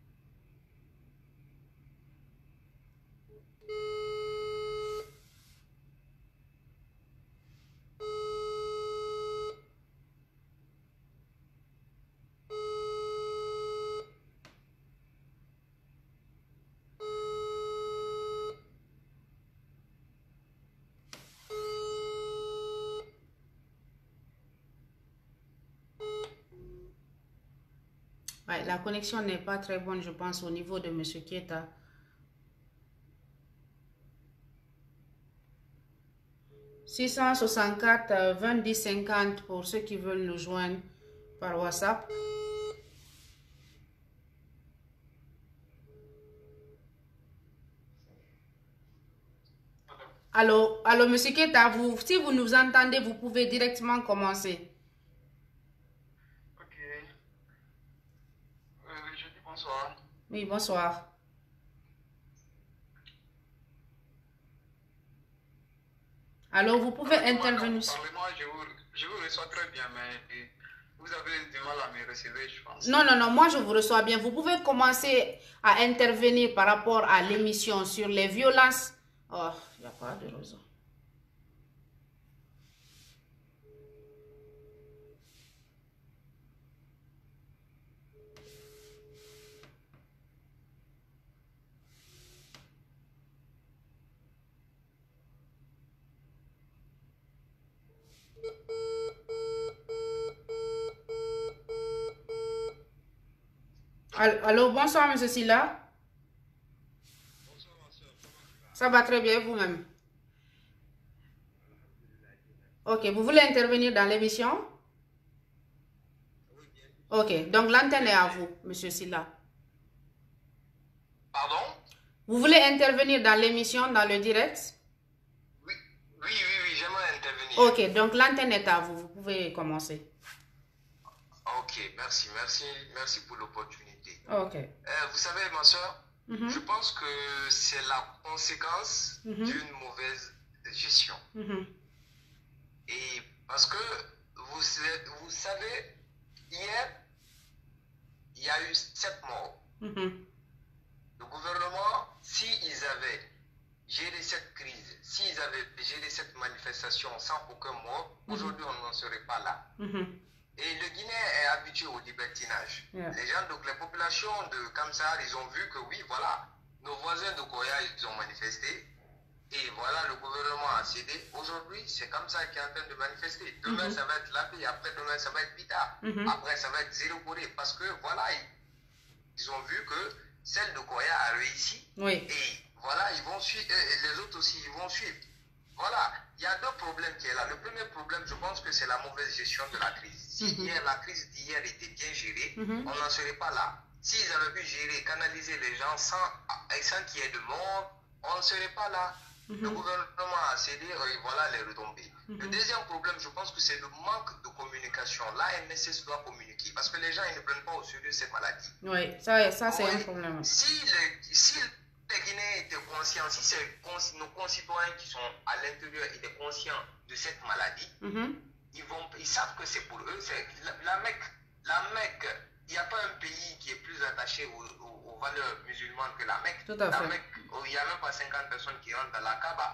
Ouais, la connexion n'est pas très bonne, je pense, au niveau de M. Keita. « 664 20 10 50 pour ceux qui veulent nous joindre par WhatsApp. Allô, allô, M. Keita, vous, si vous nous entendez, vous pouvez directement commencer. Ok. Je dis bonsoir. Oui, bonsoir. Alors, vous pouvez intervenir. Parlez-moi, je vous reçois très bien, mais vous avez du mal à me recevoir, je pense. Non, non, non, moi je vous reçois bien. Vous pouvez commencer à intervenir par rapport à l'émission sur les violences. Oh, il n'y a pas de raison. Allô, bonsoir, monsieur Silla. Bonsoir, ma soeur. Ça va très bien, vous-même? Ok, vous voulez intervenir dans l'émission? Oui, bien. Ok, donc l'antenne est à vous, monsieur Silla. Pardon? Vous voulez intervenir dans l'émission, dans le direct? Oui, j'aimerais intervenir. Ok, donc l'antenne est à vous, vous pouvez commencer. Ok, merci pour l'opportunité. Ok. Vous savez, ma soeur, je pense que c'est la conséquence d'une mauvaise gestion. Et parce que vous savez, hier, il y a eu 7 morts. Le gouvernement, s'ils avaient géré cette crise, s'ils avaient géré cette manifestation sans aucun mort, aujourd'hui, on n'en serait pas là. Et le Guinéen est habitué au libertinage. Les gens, donc les populations de Kamsar, ils ont vu que oui, voilà, nos voisins de Koya, ils ont manifesté. Et voilà, le gouvernement a cédé. Aujourd'hui, c'est comme ça qu'il est en train de manifester. Demain, ça va être la paix. Après, demain, ça va être Bita. Après, ça va être zéro Corée. Parce que voilà, ils ont vu que celle de Koya a réussi. Oui. Et voilà, ils vont suivre. Et les autres aussi, ils vont suivre. Voilà, il y a deux problèmes qui sont là. Le premier problème, je pense que c'est la mauvaise gestion de la crise. Si hier, la crise d'hier était bien gérée, on n'en serait pas là. S'ils avaient pu gérer, canaliser les gens sans qu'il y ait de mort, on ne serait pas là. Le gouvernement a cédé et voilà les retombées. Le deuxième problème, je pense que c'est le manque de communication. L'ANSS doit communiquer parce que les gens ils ne prennent pas au sérieux cette maladie. Oui, ça c'est un problème. Si les Guinéens étaient conscients, si nos concitoyens qui sont à l'intérieur étaient conscients de cette maladie, ils savent que c'est pour eux. La Mecque, il n'y a pas un pays qui est plus attaché aux valeurs musulmanes que la Mecque. Tout à fait. La Mecque, il n'y a même pas 50 personnes qui rentrent dans la Kaaba.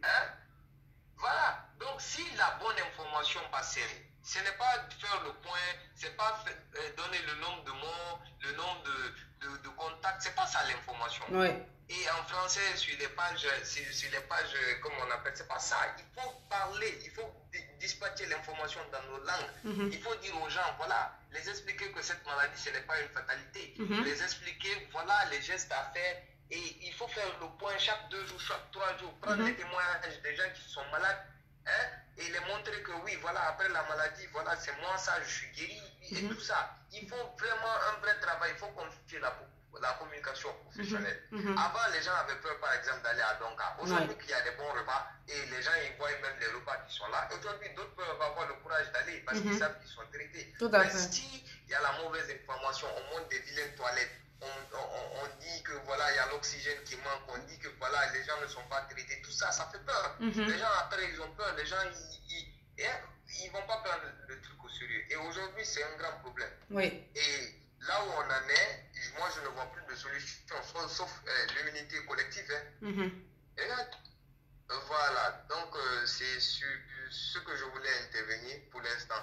Voilà. Donc, si la bonne information passait, ce n'est pas faire le point, ce n'est pas donner le nombre de morts, le nombre de contacts, ce n'est pas ça l'information. Oui. Et en français, sur les pages, comme on appelle, c'est pas ça. Il faut parler, il faut dispatcher l'information dans nos langues. Il faut dire aux gens, voilà, les expliquer que cette maladie, ce n'est pas une fatalité. Les expliquer, voilà, les gestes à faire. Et il faut faire le point chaque 2 jours, chaque 3 jours, prendre les témoignages des gens qui sont malades, et les montrer que oui, voilà, après la maladie, voilà, c'est moi ça, je suis guéri. et tout ça. Il faut vraiment un vrai travail, il faut confier la communication professionnelle. Avant, les gens avaient peur, par exemple, d'aller à Donka. Aujourd'hui, il y a des bons repas et les gens, ils voient même les repas qui sont là. Aujourd'hui, d'autres peuvent avoir le courage d'aller parce qu'ils savent qu'ils sont traités. Mais si il y a la mauvaise information, on monte des vilaines toilettes, on dit que voilà, il y a l'oxygène qui manque, on dit que voilà, les gens ne sont pas traités, tout ça, ça fait peur. Les gens, après, ils ont peur, les gens, ils vont pas prendre le truc au sérieux. Et aujourd'hui, c'est un grand problème. Et là où on en est, moi, je ne vois plus de solution, sauf l'immunité collective. Et là, voilà, donc c'est sur ce que je voulais intervenir pour l'instant.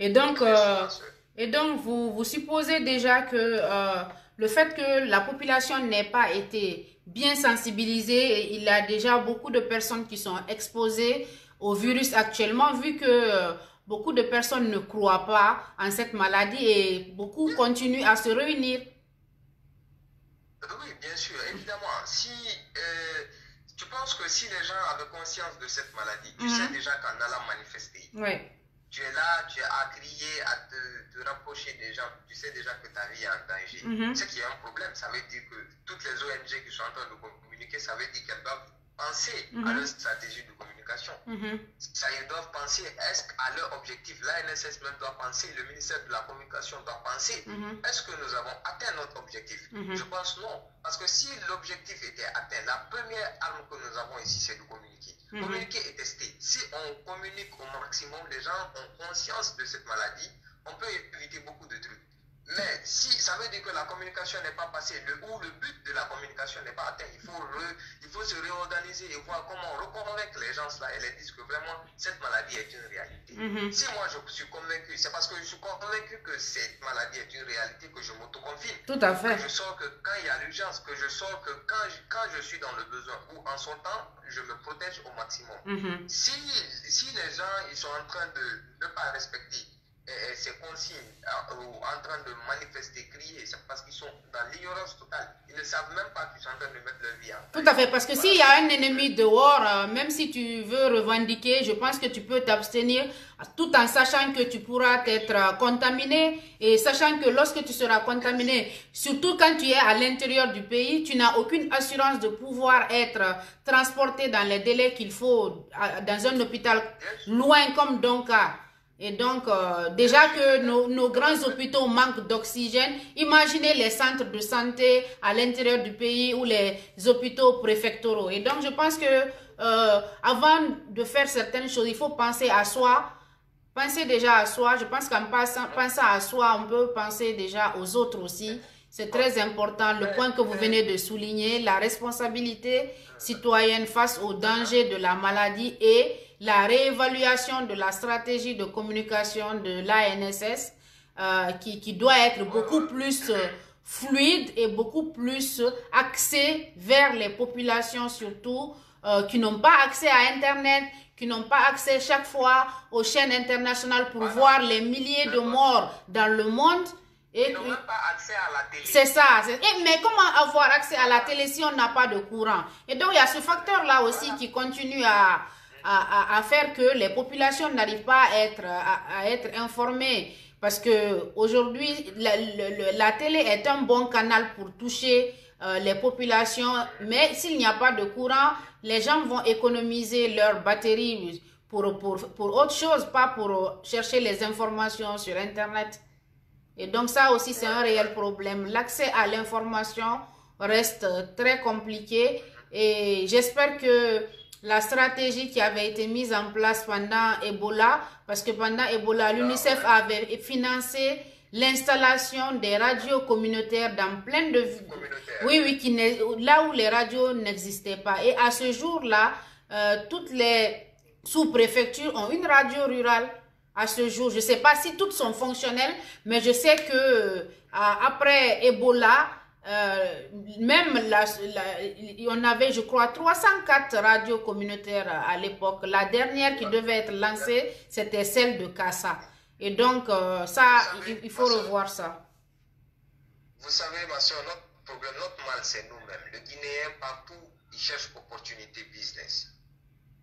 Et donc, vous supposez déjà que le fait que la population n'ait pas été bien sensibilisée, il y a déjà beaucoup de personnes qui sont exposées au virus actuellement, vu que beaucoup de personnes ne croient pas en cette maladie et beaucoup continuent à se réunir. Oui, bien sûr, évidemment. Si tu penses que si les gens avaient conscience de cette maladie, tu sais déjà qu'en allant manifester, tu es là, tu es à crier, à te rapprocher des gens, tu sais déjà que ta vie est en danger. C'est qu'il y a un problème, ça veut dire que toutes les ONG qui sont en train de communiquer, ça veut dire qu'elles doivent penser à leur stratégie de communication. Ça, ils doivent penser à leur objectif. L'ANSS même doit penser, le ministère de la Communication doit penser, est-ce que nous avons atteint notre objectif? Je pense non. Parce que si l'objectif était atteint, la première arme que nous avons ici, c'est de communiquer. Communiquer et tester. Si on communique au maximum, les gens ont conscience de cette maladie, on peut éviter beaucoup de trucs. Mais si ça veut dire que la communication n'est pas passée, ou le but de la communication n'est pas atteint, il faut se réorganiser et voir comment reconvaincre les gens là et les dire que vraiment cette maladie est une réalité. Si moi je suis convaincu, c'est parce que je suis convaincu que cette maladie est une réalité que je m'autoconfine. Tout à fait. Que je sors que quand il y a l'urgence, que je sors que quand je suis dans le besoin ou en sortant, je me protège au maximum. Si les gens ils sont en train de ne pas respecter ces consignes ou en train de manifester, crier, c'est parce qu'ils sont dans l'ignorance totale. Ils ne savent même pas qu'ils sont en train de mettre leur vie en Tout à fait, parce que s'il y a un ennemi dehors, même si tu veux revendiquer, je pense que tu peux t'abstenir tout en sachant que tu pourras être contaminé et sachant que lorsque tu seras contaminé, surtout quand tu es à l'intérieur du pays, tu n'as aucune assurance de pouvoir être transporté dans les délais qu'il faut dans un hôpital loin comme Donka. Et donc, déjà que nos grands hôpitaux manquent d'oxygène, imaginez les centres de santé à l'intérieur du pays ou les hôpitaux préfectoraux. Et donc, je pense que avant de faire certaines choses, il faut penser à soi. Penser déjà à soi. Je pense qu'en pensant à soi, on peut penser déjà aux autres aussi. C'est très important, le point que vous venez de souligner, la responsabilité citoyenne face au danger de la maladie et la réévaluation de la stratégie de communication de l'ANSS qui doit être beaucoup plus fluide et beaucoup plus axée vers les populations surtout qui n'ont pas accès à Internet, qui n'ont pas accès chaque fois aux chaînes internationales pour voir les milliers de morts dans le monde. Ils n'ont même pas accès à la télé. C'est ça. Mais comment avoir accès à la télé si on n'a pas de courant? Et donc, il y a ce facteur-là aussi qui continue à faire que les populations n'arrivent pas à être informées. Parce que aujourd'hui, la télé est un bon canal pour toucher les populations. Mais s'il n'y a pas de courant, les gens vont économiser leur batterie pour autre chose, pas pour chercher les informations sur Internet. Et donc ça aussi c'est un réel problème. L'accès à l'information reste très compliqué et j'espère que la stratégie qui avait été mise en place pendant Ebola, parce que pendant Ebola, l'UNICEF avait financé l'installation des radios communautaires dans plein de villes. Oui, là où les radios n'existaient pas. Et à ce jour-là, toutes les sous-préfectures ont une radio rurale. À ce jour, je ne sais pas si toutes sont fonctionnelles, mais je sais que après Ebola, même on avait, je crois, 304 radios communautaires à l'époque. La dernière qui devait être lancée, c'était celle de Kassa. Et donc, il faut revoir ça. Vous savez, ma soeur, notre problème, notre mal, c'est nous-mêmes. Le Guinéen, partout, il cherche opportunité business.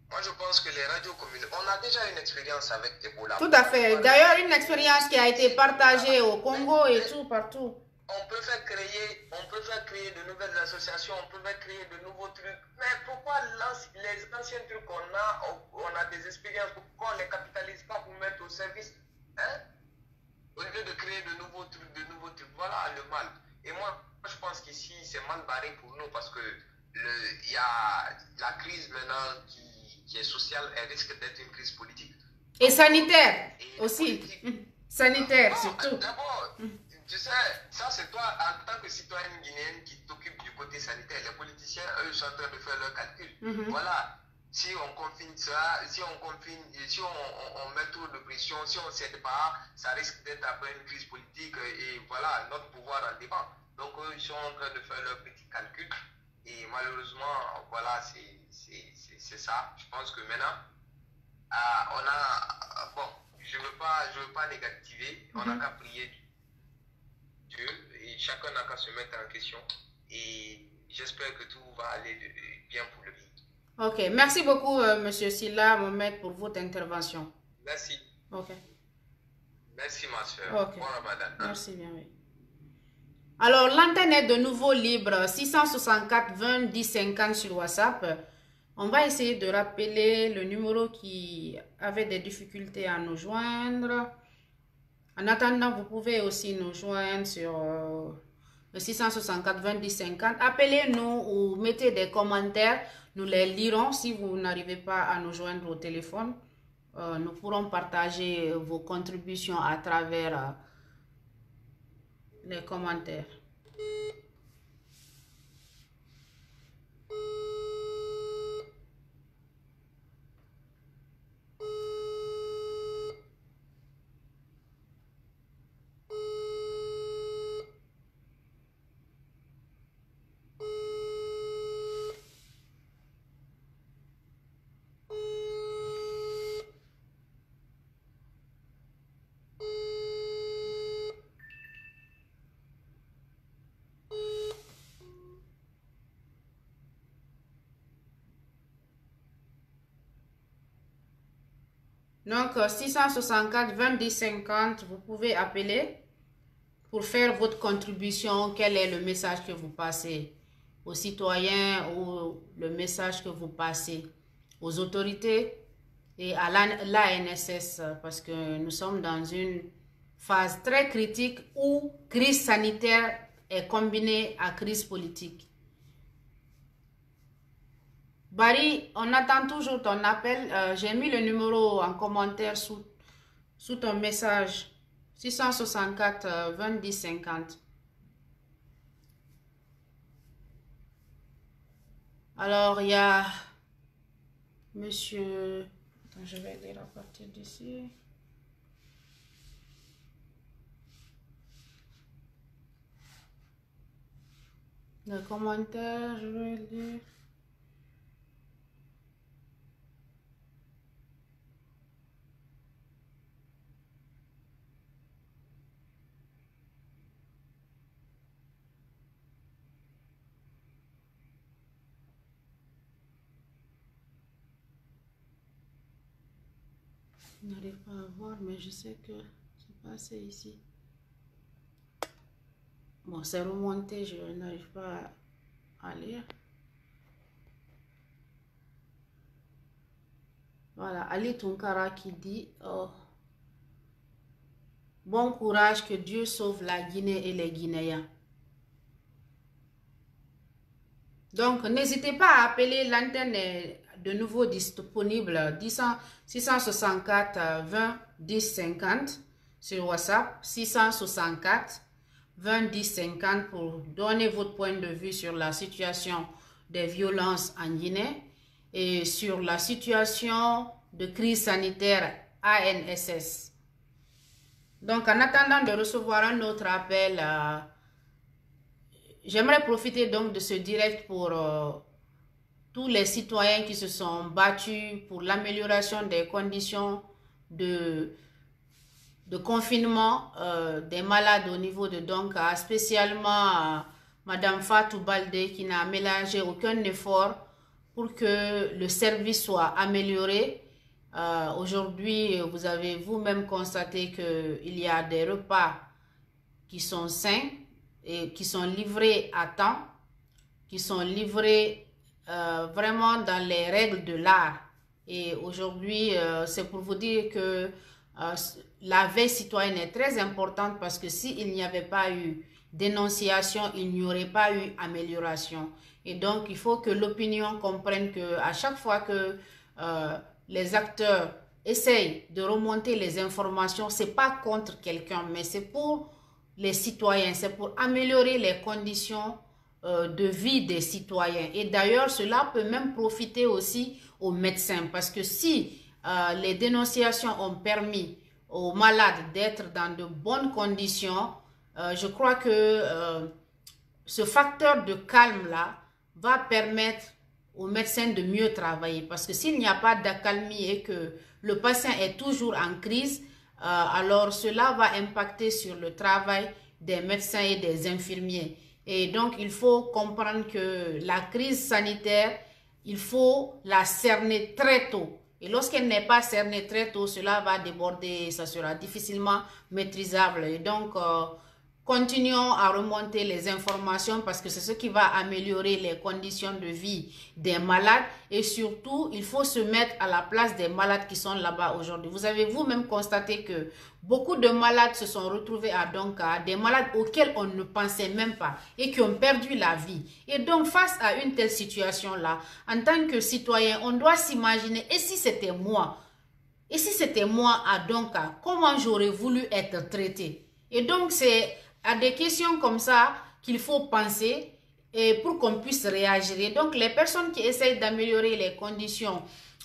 Moi, je pense que les radios communautaires, on a déjà une expérience avec Ebola. Tout à fait. D'ailleurs, une expérience qui a été partagée au Congo et tout, partout. On peut faire créer de nouvelles associations, on peut faire créer de nouveaux trucs. Mais pourquoi les anciens trucs on a des expériences, pourquoi on ne les capitalise pas pour mettre au service, hein? Au lieu de créer de nouveaux trucs, voilà le mal. Et moi, je pense qu'ici, c'est mal barré pour nous parce que il y a la crise maintenant qui est sociale, elle risque d'être une crise politique. Et sanitaire aussi. Sanitaire non, surtout. D'abord, tu sais, ça c'est toi en tant que citoyenne guinéenne qui t'occupe du côté sanitaire. Les politiciens, eux, sont en train de faire leurs calculs. Voilà. Si on confine ça, si on met trop de pression, si on ne cède pas, ça risque d'être après une crise politique et voilà, notre pouvoir en dépend. Donc eux, ils sont en train de faire leurs petits calculs et malheureusement, voilà, c'est ça. Je pense que maintenant, on a, bon, je veux pas négativer, on n'a qu'à prier Dieu et chacun n'a qu'à se mettre en question et j'espère que tout va aller bien pour le pays. Ok, merci beaucoup, Monsieur Silla Mohamed, pour votre intervention. Merci. Ok. Merci, ma soeur. Ok. Bon Ramadan. Merci bien, oui. Alors, l'antenne est de nouveau libre, 664 20 10 50 sur WhatsApp. On va essayer de rappeler le numéro qui avait des difficultés à nous joindre. En attendant, vous pouvez aussi nous joindre sur le 664 20 10 50. Appelez-nous ou mettez des commentaires. Nous les lirons. Si vous n'arrivez pas à nous joindre au téléphone, nous pourrons partager vos contributions à travers les commentaires. Donc, 664 20 10 50, vous pouvez appeler pour faire votre contribution. Quel est le message que vous passez aux citoyens ou le message que vous passez aux autorités et à l'ANSS, parce que nous sommes dans une phase très critique où crise sanitaire est combinée à crise politique. Barry, on attend toujours ton appel. J'ai mis le numéro en commentaire sous ton message. 664 20 10 50. Alors, il y a monsieur... Attends, je vais lire à partir d'ici. Le commentaire, je vais lire. Je n'arrive pas à voir, mais je sais que c'est passé ici. Bon, c'est remonté, je n'arrive pas à lire. Voilà, Ali Tunkara qui dit bon courage, que Dieu sauve la Guinée et les Guinéens. Donc, n'hésitez pas à appeler, l'antenne est de nouveau disponible, 664 20 10 50 sur WhatsApp, 664 20 10 50 pour donner votre point de vue sur la situation des violences en Guinée et sur la situation de crise sanitaire ANSS. Donc, en attendant de recevoir un autre appel, j'aimerais profiter donc de ce direct pour tous les citoyens qui se sont battus pour l'amélioration des conditions de confinement des malades au niveau de Donka, spécialement Madame Fatou Baldé qui n'a ménagé aucun effort pour que le service soit amélioré. Aujourd'hui, vous avez vous-même constaté qu'il y a des repas qui sont sains et qui sont livrés à temps, qui sont livrés vraiment dans les règles de l'art. Et aujourd'hui, c'est pour vous dire que la veille citoyenne est très importante parce que s'il n'y avait pas eu dénonciation, il n'y aurait pas eu amélioration. Et donc, il faut que l'opinion comprenne qu'à chaque fois que les acteurs essayent de remonter les informations, ce n'est pas contre quelqu'un, mais c'est pour les citoyens, c'est pour améliorer les conditions de vie des citoyens. Et d'ailleurs, cela peut même profiter aussi aux médecins, parce que si les dénonciations ont permis aux malades d'être dans de bonnes conditions, je crois que ce facteur de calme-là va permettre aux médecins de mieux travailler. Parce que s'il n'y a pas d'accalmie et que le patient est toujours en crise, alors cela va impacter sur le travail des médecins et des infirmiers. Et donc, il faut comprendre que la crise sanitaire, il faut la cerner très tôt. Et lorsqu'elle n'est pas cernée très tôt, cela va déborder, ça sera difficilement maîtrisable. Et donc, continuons à remonter les informations parce que c'est ce qui va améliorer les conditions de vie des malades. Et surtout, il faut se mettre à la place des malades qui sont là-bas aujourd'hui. Vous avez vous-même constaté que beaucoup de malades se sont retrouvés à Donka, des malades auxquels on ne pensait même pas et qui ont perdu la vie. Et donc, face à une telle situation-là, en tant que citoyen, on doit s'imaginer, et si c'était moi? Et si c'était moi à Donka, comment j'aurais voulu être traité? Et donc, c'est à des questions comme ça qu'il faut penser et pour qu'on puisse réagir. Et donc, les personnes qui essayent d'améliorer les conditions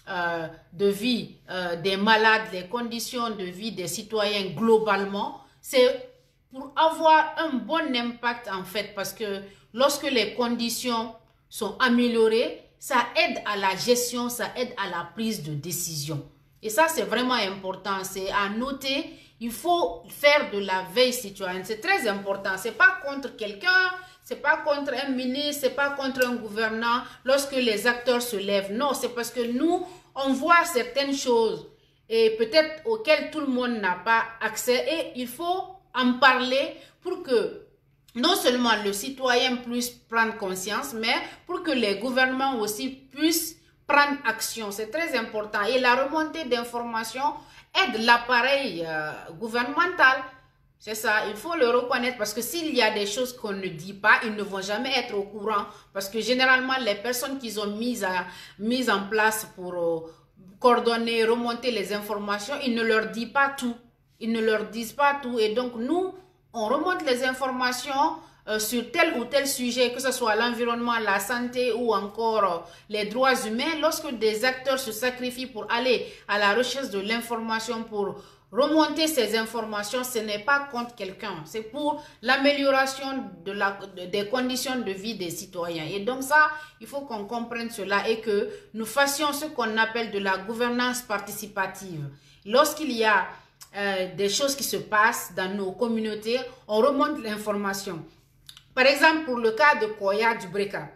de vie des malades, les conditions de vie des citoyens globalement, c'est pour avoir un bon impact en fait, parce que lorsque les conditions sont améliorées, ça aide à la gestion, ça aide à la prise de décision. Et ça, c'est vraiment important, c'est à noter. Il faut faire de la veille citoyenne, c'est très important. C'est pas contre quelqu'un, c'est pas contre un ministre, c'est pas contre un gouvernant lorsque les acteurs se lèvent. Non, c'est parce que nous, on voit certaines choses et peut-être auxquelles tout le monde n'a pas accès et il faut en parler pour que non seulement le citoyen puisse prendre conscience, mais pour que les gouvernements aussi puissent prendre action. C'est très important. Et la remontée d'informations aide l'appareil gouvernemental. C'est ça, il faut le reconnaître parce que s'il y a des choses qu'on ne dit pas, ils ne vont jamais être au courant. Parce que généralement, les personnes qu'ils ont mises en place pour coordonner, remonter les informations, ils ne leur disent pas tout. Ils ne leur disent pas tout. Et donc, nous, on remonte les informations sur tel ou tel sujet, que ce soit l'environnement, la santé ou encore les droits humains. Lorsque des acteurs se sacrifient pour aller à la recherche de l'information, pour remonter ces informations, ce n'est pas contre quelqu'un, c'est pour l'amélioration des conditions de vie des citoyens. Et donc ça, il faut qu'on comprenne cela et que nous fassions ce qu'on appelle de la gouvernance participative. Lorsqu'il y a des choses qui se passent dans nos communautés, on remonte l'information. Par exemple, pour le cas de Koya du Breka,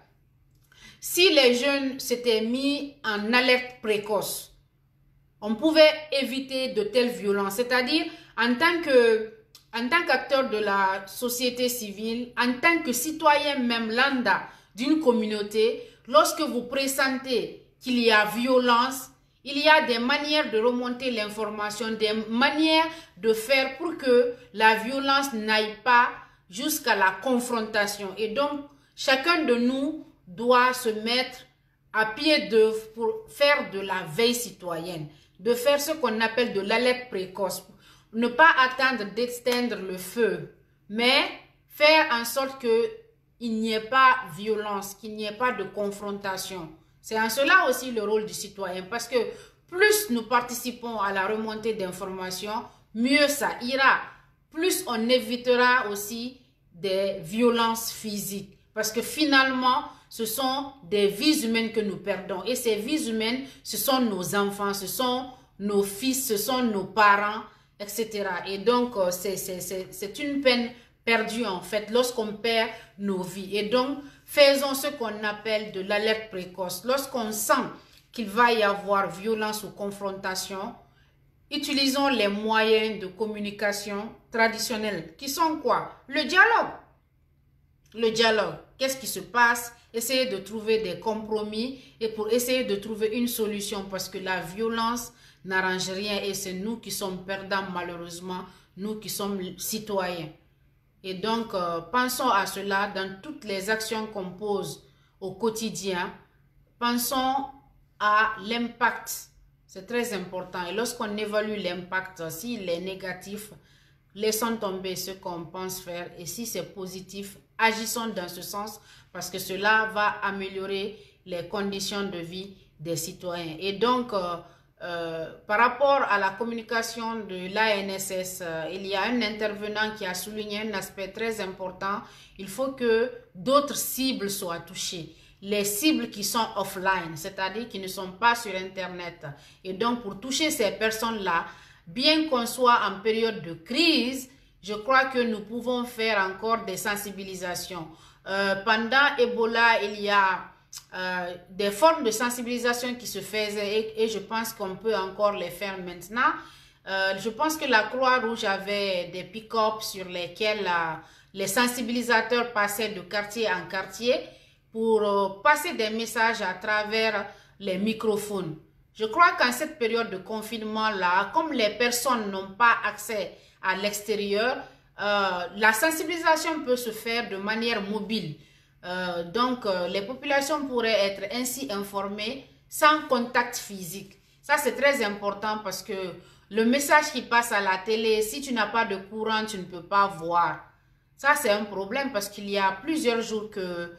si les jeunes s'étaient mis en alerte précoce, on pouvait éviter de telles violences. C'est-à-dire, en tant qu'acteur de la société civile, en tant que citoyen même lambda d'une communauté, lorsque vous pressentez qu'il y a violence, il y a des manières de remonter l'information, des manières de faire pour que la violence n'aille pas jusqu'à la confrontation. Et donc, chacun de nous doit se mettre à pied d'œuvre pour faire de la veille citoyenne, de faire ce qu'on appelle de l'alerte précoce. Ne pas attendre d'extendre le feu, mais faire en sorte qu'il n'y ait pas violence, qu'il n'y ait pas de confrontation. C'est en cela aussi le rôle du citoyen, parce que plus nous participons à la remontée d'informations, mieux ça ira. Plus on évitera aussi des violences physiques. Parce que finalement, ce sont des vies humaines que nous perdons. Et ces vies humaines, ce sont nos enfants, ce sont nos fils, ce sont nos parents, etc. Et donc, c'est une peine perdue en fait lorsqu'on perd nos vies. Et donc, faisons ce qu'on appelle de l'alerte précoce. Lorsqu'on sent qu'il va y avoir violence ou confrontation, utilisons les moyens de communication traditionnels qui sont quoi? Le dialogue. Le dialogue. Qu'est-ce qui se passe? Essayer de trouver des compromis et pour essayer de trouver une solution parce que la violence n'arrange rien et c'est nous qui sommes perdants malheureusement, nous qui sommes citoyens. Et donc, pensons à cela dans toutes les actions qu'on pose au quotidien. Pensons à l'impact. C'est très important. Et lorsqu'on évalue l'impact, s'il est négatif, laissons tomber ce qu'on pense faire. Et si c'est positif, agissons dans ce sens parce que cela va améliorer les conditions de vie des citoyens. Et donc, par rapport à la communication de l'ANSS, il y a un intervenant qui a souligné un aspect très important. Il faut que d'autres cibles soient touchées. Les cibles qui sont offline, c'est-à-dire qui ne sont pas sur Internet. Et donc, pour toucher ces personnes-là, bien qu'on soit en période de crise, je crois que nous pouvons faire encore des sensibilisations. Pendant Ebola, il y a des formes de sensibilisation qui se faisaient et je pense qu'on peut encore les faire maintenant. Je pense que la Croix-Rouge avait des pick-up sur lesquels les sensibilisateurs passaient de quartier en quartier pour passer des messages à travers les microphones. Je crois qu'en cette période de confinement-là, comme les personnes n'ont pas accès à l'extérieur, la sensibilisation peut se faire de manière mobile. Donc, les populations pourraient être ainsi informées sans contact physique. Ça, c'est très important parce que le message qui passe à la télé, si tu n'as pas de courant, tu ne peux pas voir. Ça, c'est un problème parce qu'il y a plusieurs jours que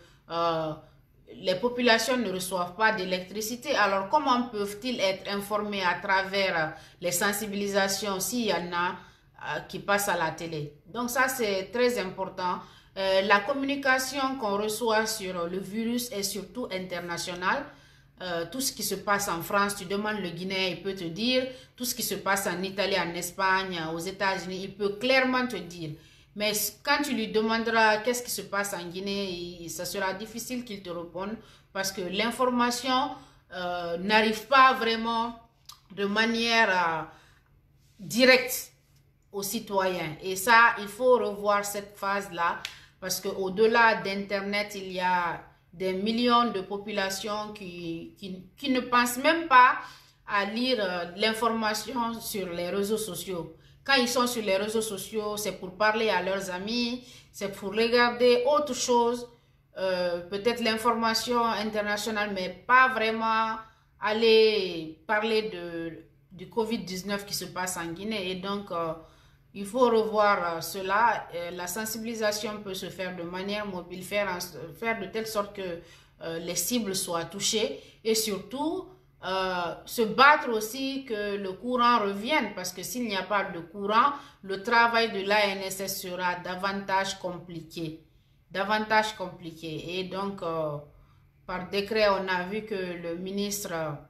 les populations ne reçoivent pas d'électricité. Alors, comment peuvent-ils être informés à travers les sensibilisations s'il y en a qui passent à la télé? Donc, ça, c'est très important. La communication qu'on reçoit sur le virus est surtout internationale. Tout ce qui se passe en France, tu demandes le Guinéen, il peut te dire. Tout ce qui se passe en Italie, en Espagne, aux États-Unis, il peut clairement te dire. Mais quand tu lui demanderas qu'est-ce qui se passe en Guinée, ça sera difficile qu'il te réponde parce que l'information n'arrive pas vraiment de manière directe aux citoyens. Et ça, il faut revoir cette phase-là parce qu'au-delà d'Internet, il y a des millions de populations qui ne pensent même pas à lire l'information sur les réseaux sociaux. Quand ils sont sur les réseaux sociaux, c'est pour parler à leurs amis, c'est pour regarder autre chose, peut-être l'information internationale, mais pas vraiment aller parler du Covid-19 qui se passe en Guinée. Et donc, il faut revoir cela. La sensibilisation peut se faire de manière mobile, faire de telle sorte que les cibles soient touchées et surtout, se battre aussi que le courant revienne parce que s'il n'y a pas de courant, le travail de l'ANSS sera davantage compliqué. Davantage compliqué. Et donc, par décret, on a vu que le ministre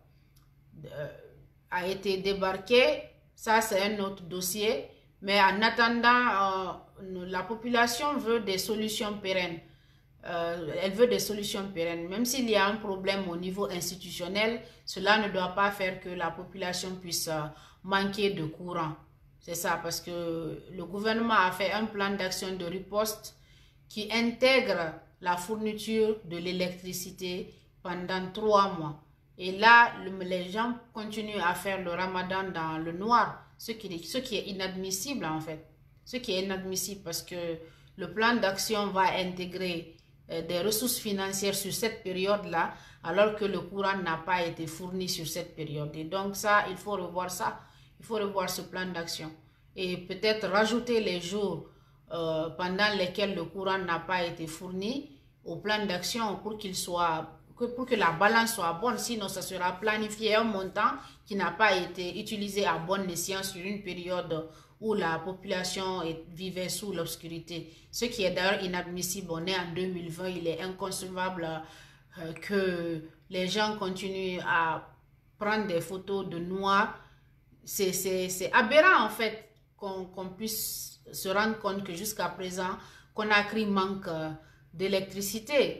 a été débarqué. Ça, c'est un autre dossier. Mais en attendant, la population veut des solutions pérennes. Elle veut des solutions pérennes. Même s'il y a un problème au niveau institutionnel, cela ne doit pas faire que la population puisse manquer de courant. C'est ça, parce que le gouvernement a fait un plan d'action de riposte qui intègre la fourniture de l'électricité pendant 3 mois. Et là, les gens continuent à faire le ramadan dans le noir, ce qui est inadmissible en fait. Ce qui est inadmissible parce que le plan d'action va intégrer des ressources financières sur cette période-là, alors que le courant n'a pas été fourni sur cette période. Et donc ça, il faut revoir ça. Il faut revoir ce plan d'action. Et peut-être rajouter les jours pendant lesquels le courant n'a pas été fourni au plan d'action pour qu'il soit... pour que la balance soit bonne, sinon ça sera planifié un montant qui n'a pas été utilisé à bon escient sur une période où la population vivait sous l'obscurité. Ce qui est d'ailleurs inadmissible. On est en 2020, il est inconcevable que les gens continuent à prendre des photos de noir. C'est aberrant en fait qu'on puisse se rendre compte que jusqu'à présent, Conakry manque d'électricité.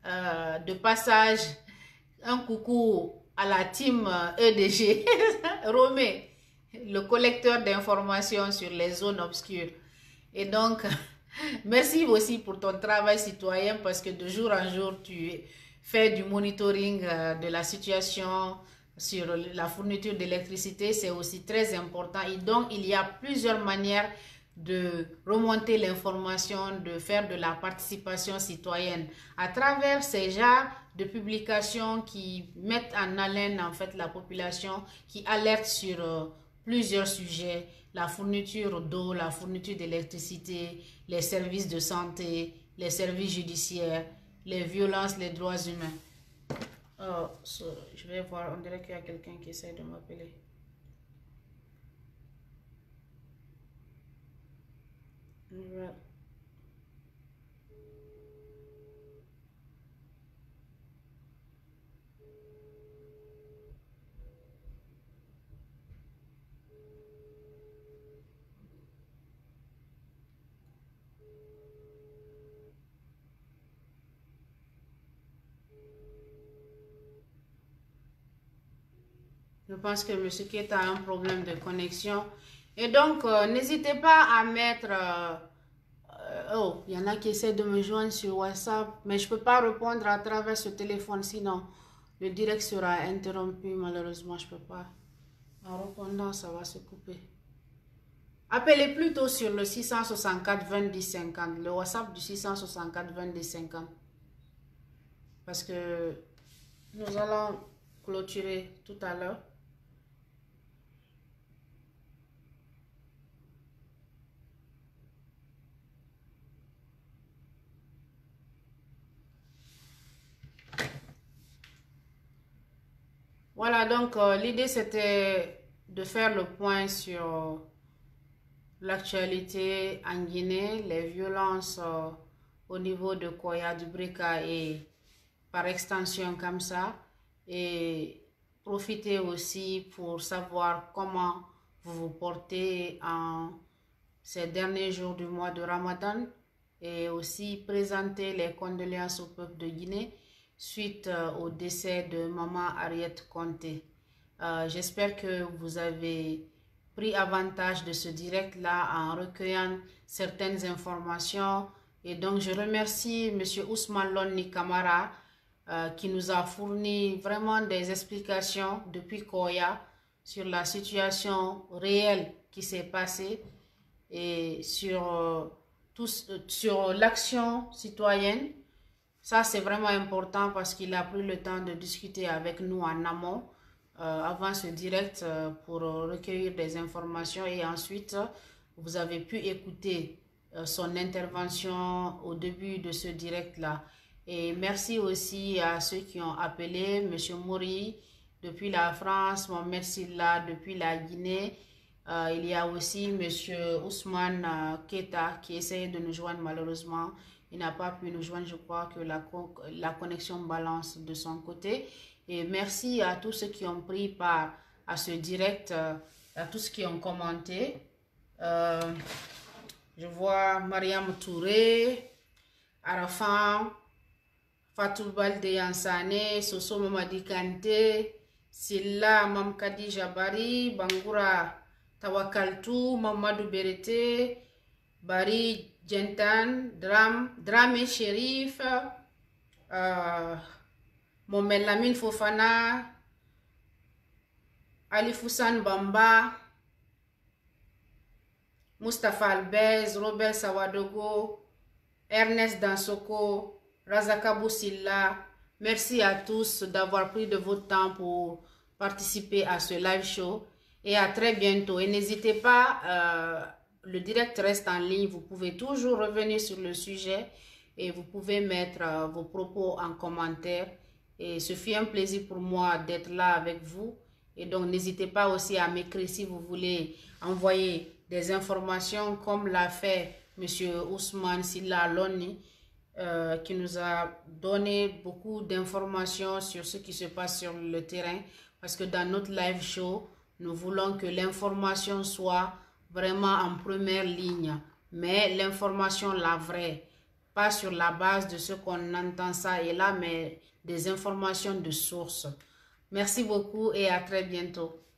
de passage, un coucou à la team EDG, Romé, le collecteur d'informations sur les zones obscures. Et donc, merci aussi pour ton travail citoyen parce que de jour en jour, tu fais du monitoring de la situation sur la fourniture d'électricité. C'est aussi très important. Et donc, il y a plusieurs manières de remonter l'information, de faire de la participation citoyenne à travers ces genres de publications qui mettent en haleine en fait la population, qui alertent sur plusieurs sujets, la fourniture d'eau, la fourniture d'électricité, les services de santé, les services judiciaires, les violences, les droits humains. Oh, je vais voir, on dirait qu'il y a quelqu'un qui essaie de m'appeler. Voilà. Je pense que M. Keta a un problème de connexion. Et donc, n'hésitez pas à mettre... oh, il y en a qui essaient de me joindre sur WhatsApp, mais je ne peux pas répondre à travers ce téléphone, sinon le direct sera interrompu. Malheureusement, je ne peux pas. En répondant, ça va se couper. Appelez plutôt sur le 664 20 50, le WhatsApp du 664 20 50. Parce que nous allons clôturer tout à l'heure. Voilà, donc l'idée c'était de faire le point sur l'actualité en Guinée, les violences au niveau de Koya, du Brika et par extension comme ça, et profiter aussi pour savoir comment vous vous portez en ces derniers jours du mois de Ramadan et aussi présenter les condoléances au peuple de Guinée suite au décès de maman Ariette Conté. J'espère que vous avez pris avantage de ce direct-là en recueillant certaines informations. Et donc, je remercie M. Ousmane Lonni Kamara qui nous a fourni vraiment des explications depuis Koya sur la situation réelle qui s'est passée et sur l'action citoyenne. Ça, c'est vraiment important parce qu'il a pris le temps de discuter avec nous en amont avant ce direct pour recueillir des informations et ensuite, vous avez pu écouter son intervention au début de ce direct-là. Et merci aussi à ceux qui ont appelé, M. Mouri depuis la France, Mohamed Silla depuis la Guinée. Il y a aussi M. Ousmane Keta qui essaye de nous joindre malheureusement. Il n'a pas pu nous joindre, je crois que la connexion balance de son côté. Et merci à tous ceux qui ont pris part à ce direct, à tous ceux qui ont commenté. Je vois Mariam Touré, Arafan, Fatou Balde Yansane, Soso Mamadi Kante, Silla Mamkadi Jabari, Bangoura Tawakaltu, Mamadou Berete, Bari Jentan, Drame Sherif, Mohamed Lamine Fofana, Ali Foussan Bamba, Mustapha Albez, Robert Sawadogo, Ernest Dansoko, Razaka Boussilla. Merci à tous d'avoir pris de votre temps pour participer à ce live show et à très bientôt. Et n'hésitez pas, le direct reste en ligne, vous pouvez toujours revenir sur le sujet et vous pouvez mettre vos propos en commentaire. Et ce fut un plaisir pour moi d'être là avec vous. Et donc n'hésitez pas aussi à m'écrire si vous voulez envoyer des informations comme l'a fait M. Ousmane Silla Lonni qui nous a donné beaucoup d'informations sur ce qui se passe sur le terrain. Parce que dans notre live show, nous voulons que l'information soit vraiment en première ligne. Mais l'information, la vraie, pas sur la base de ce qu'on entend ça et là, mais des informations de source. Merci beaucoup et à très bientôt.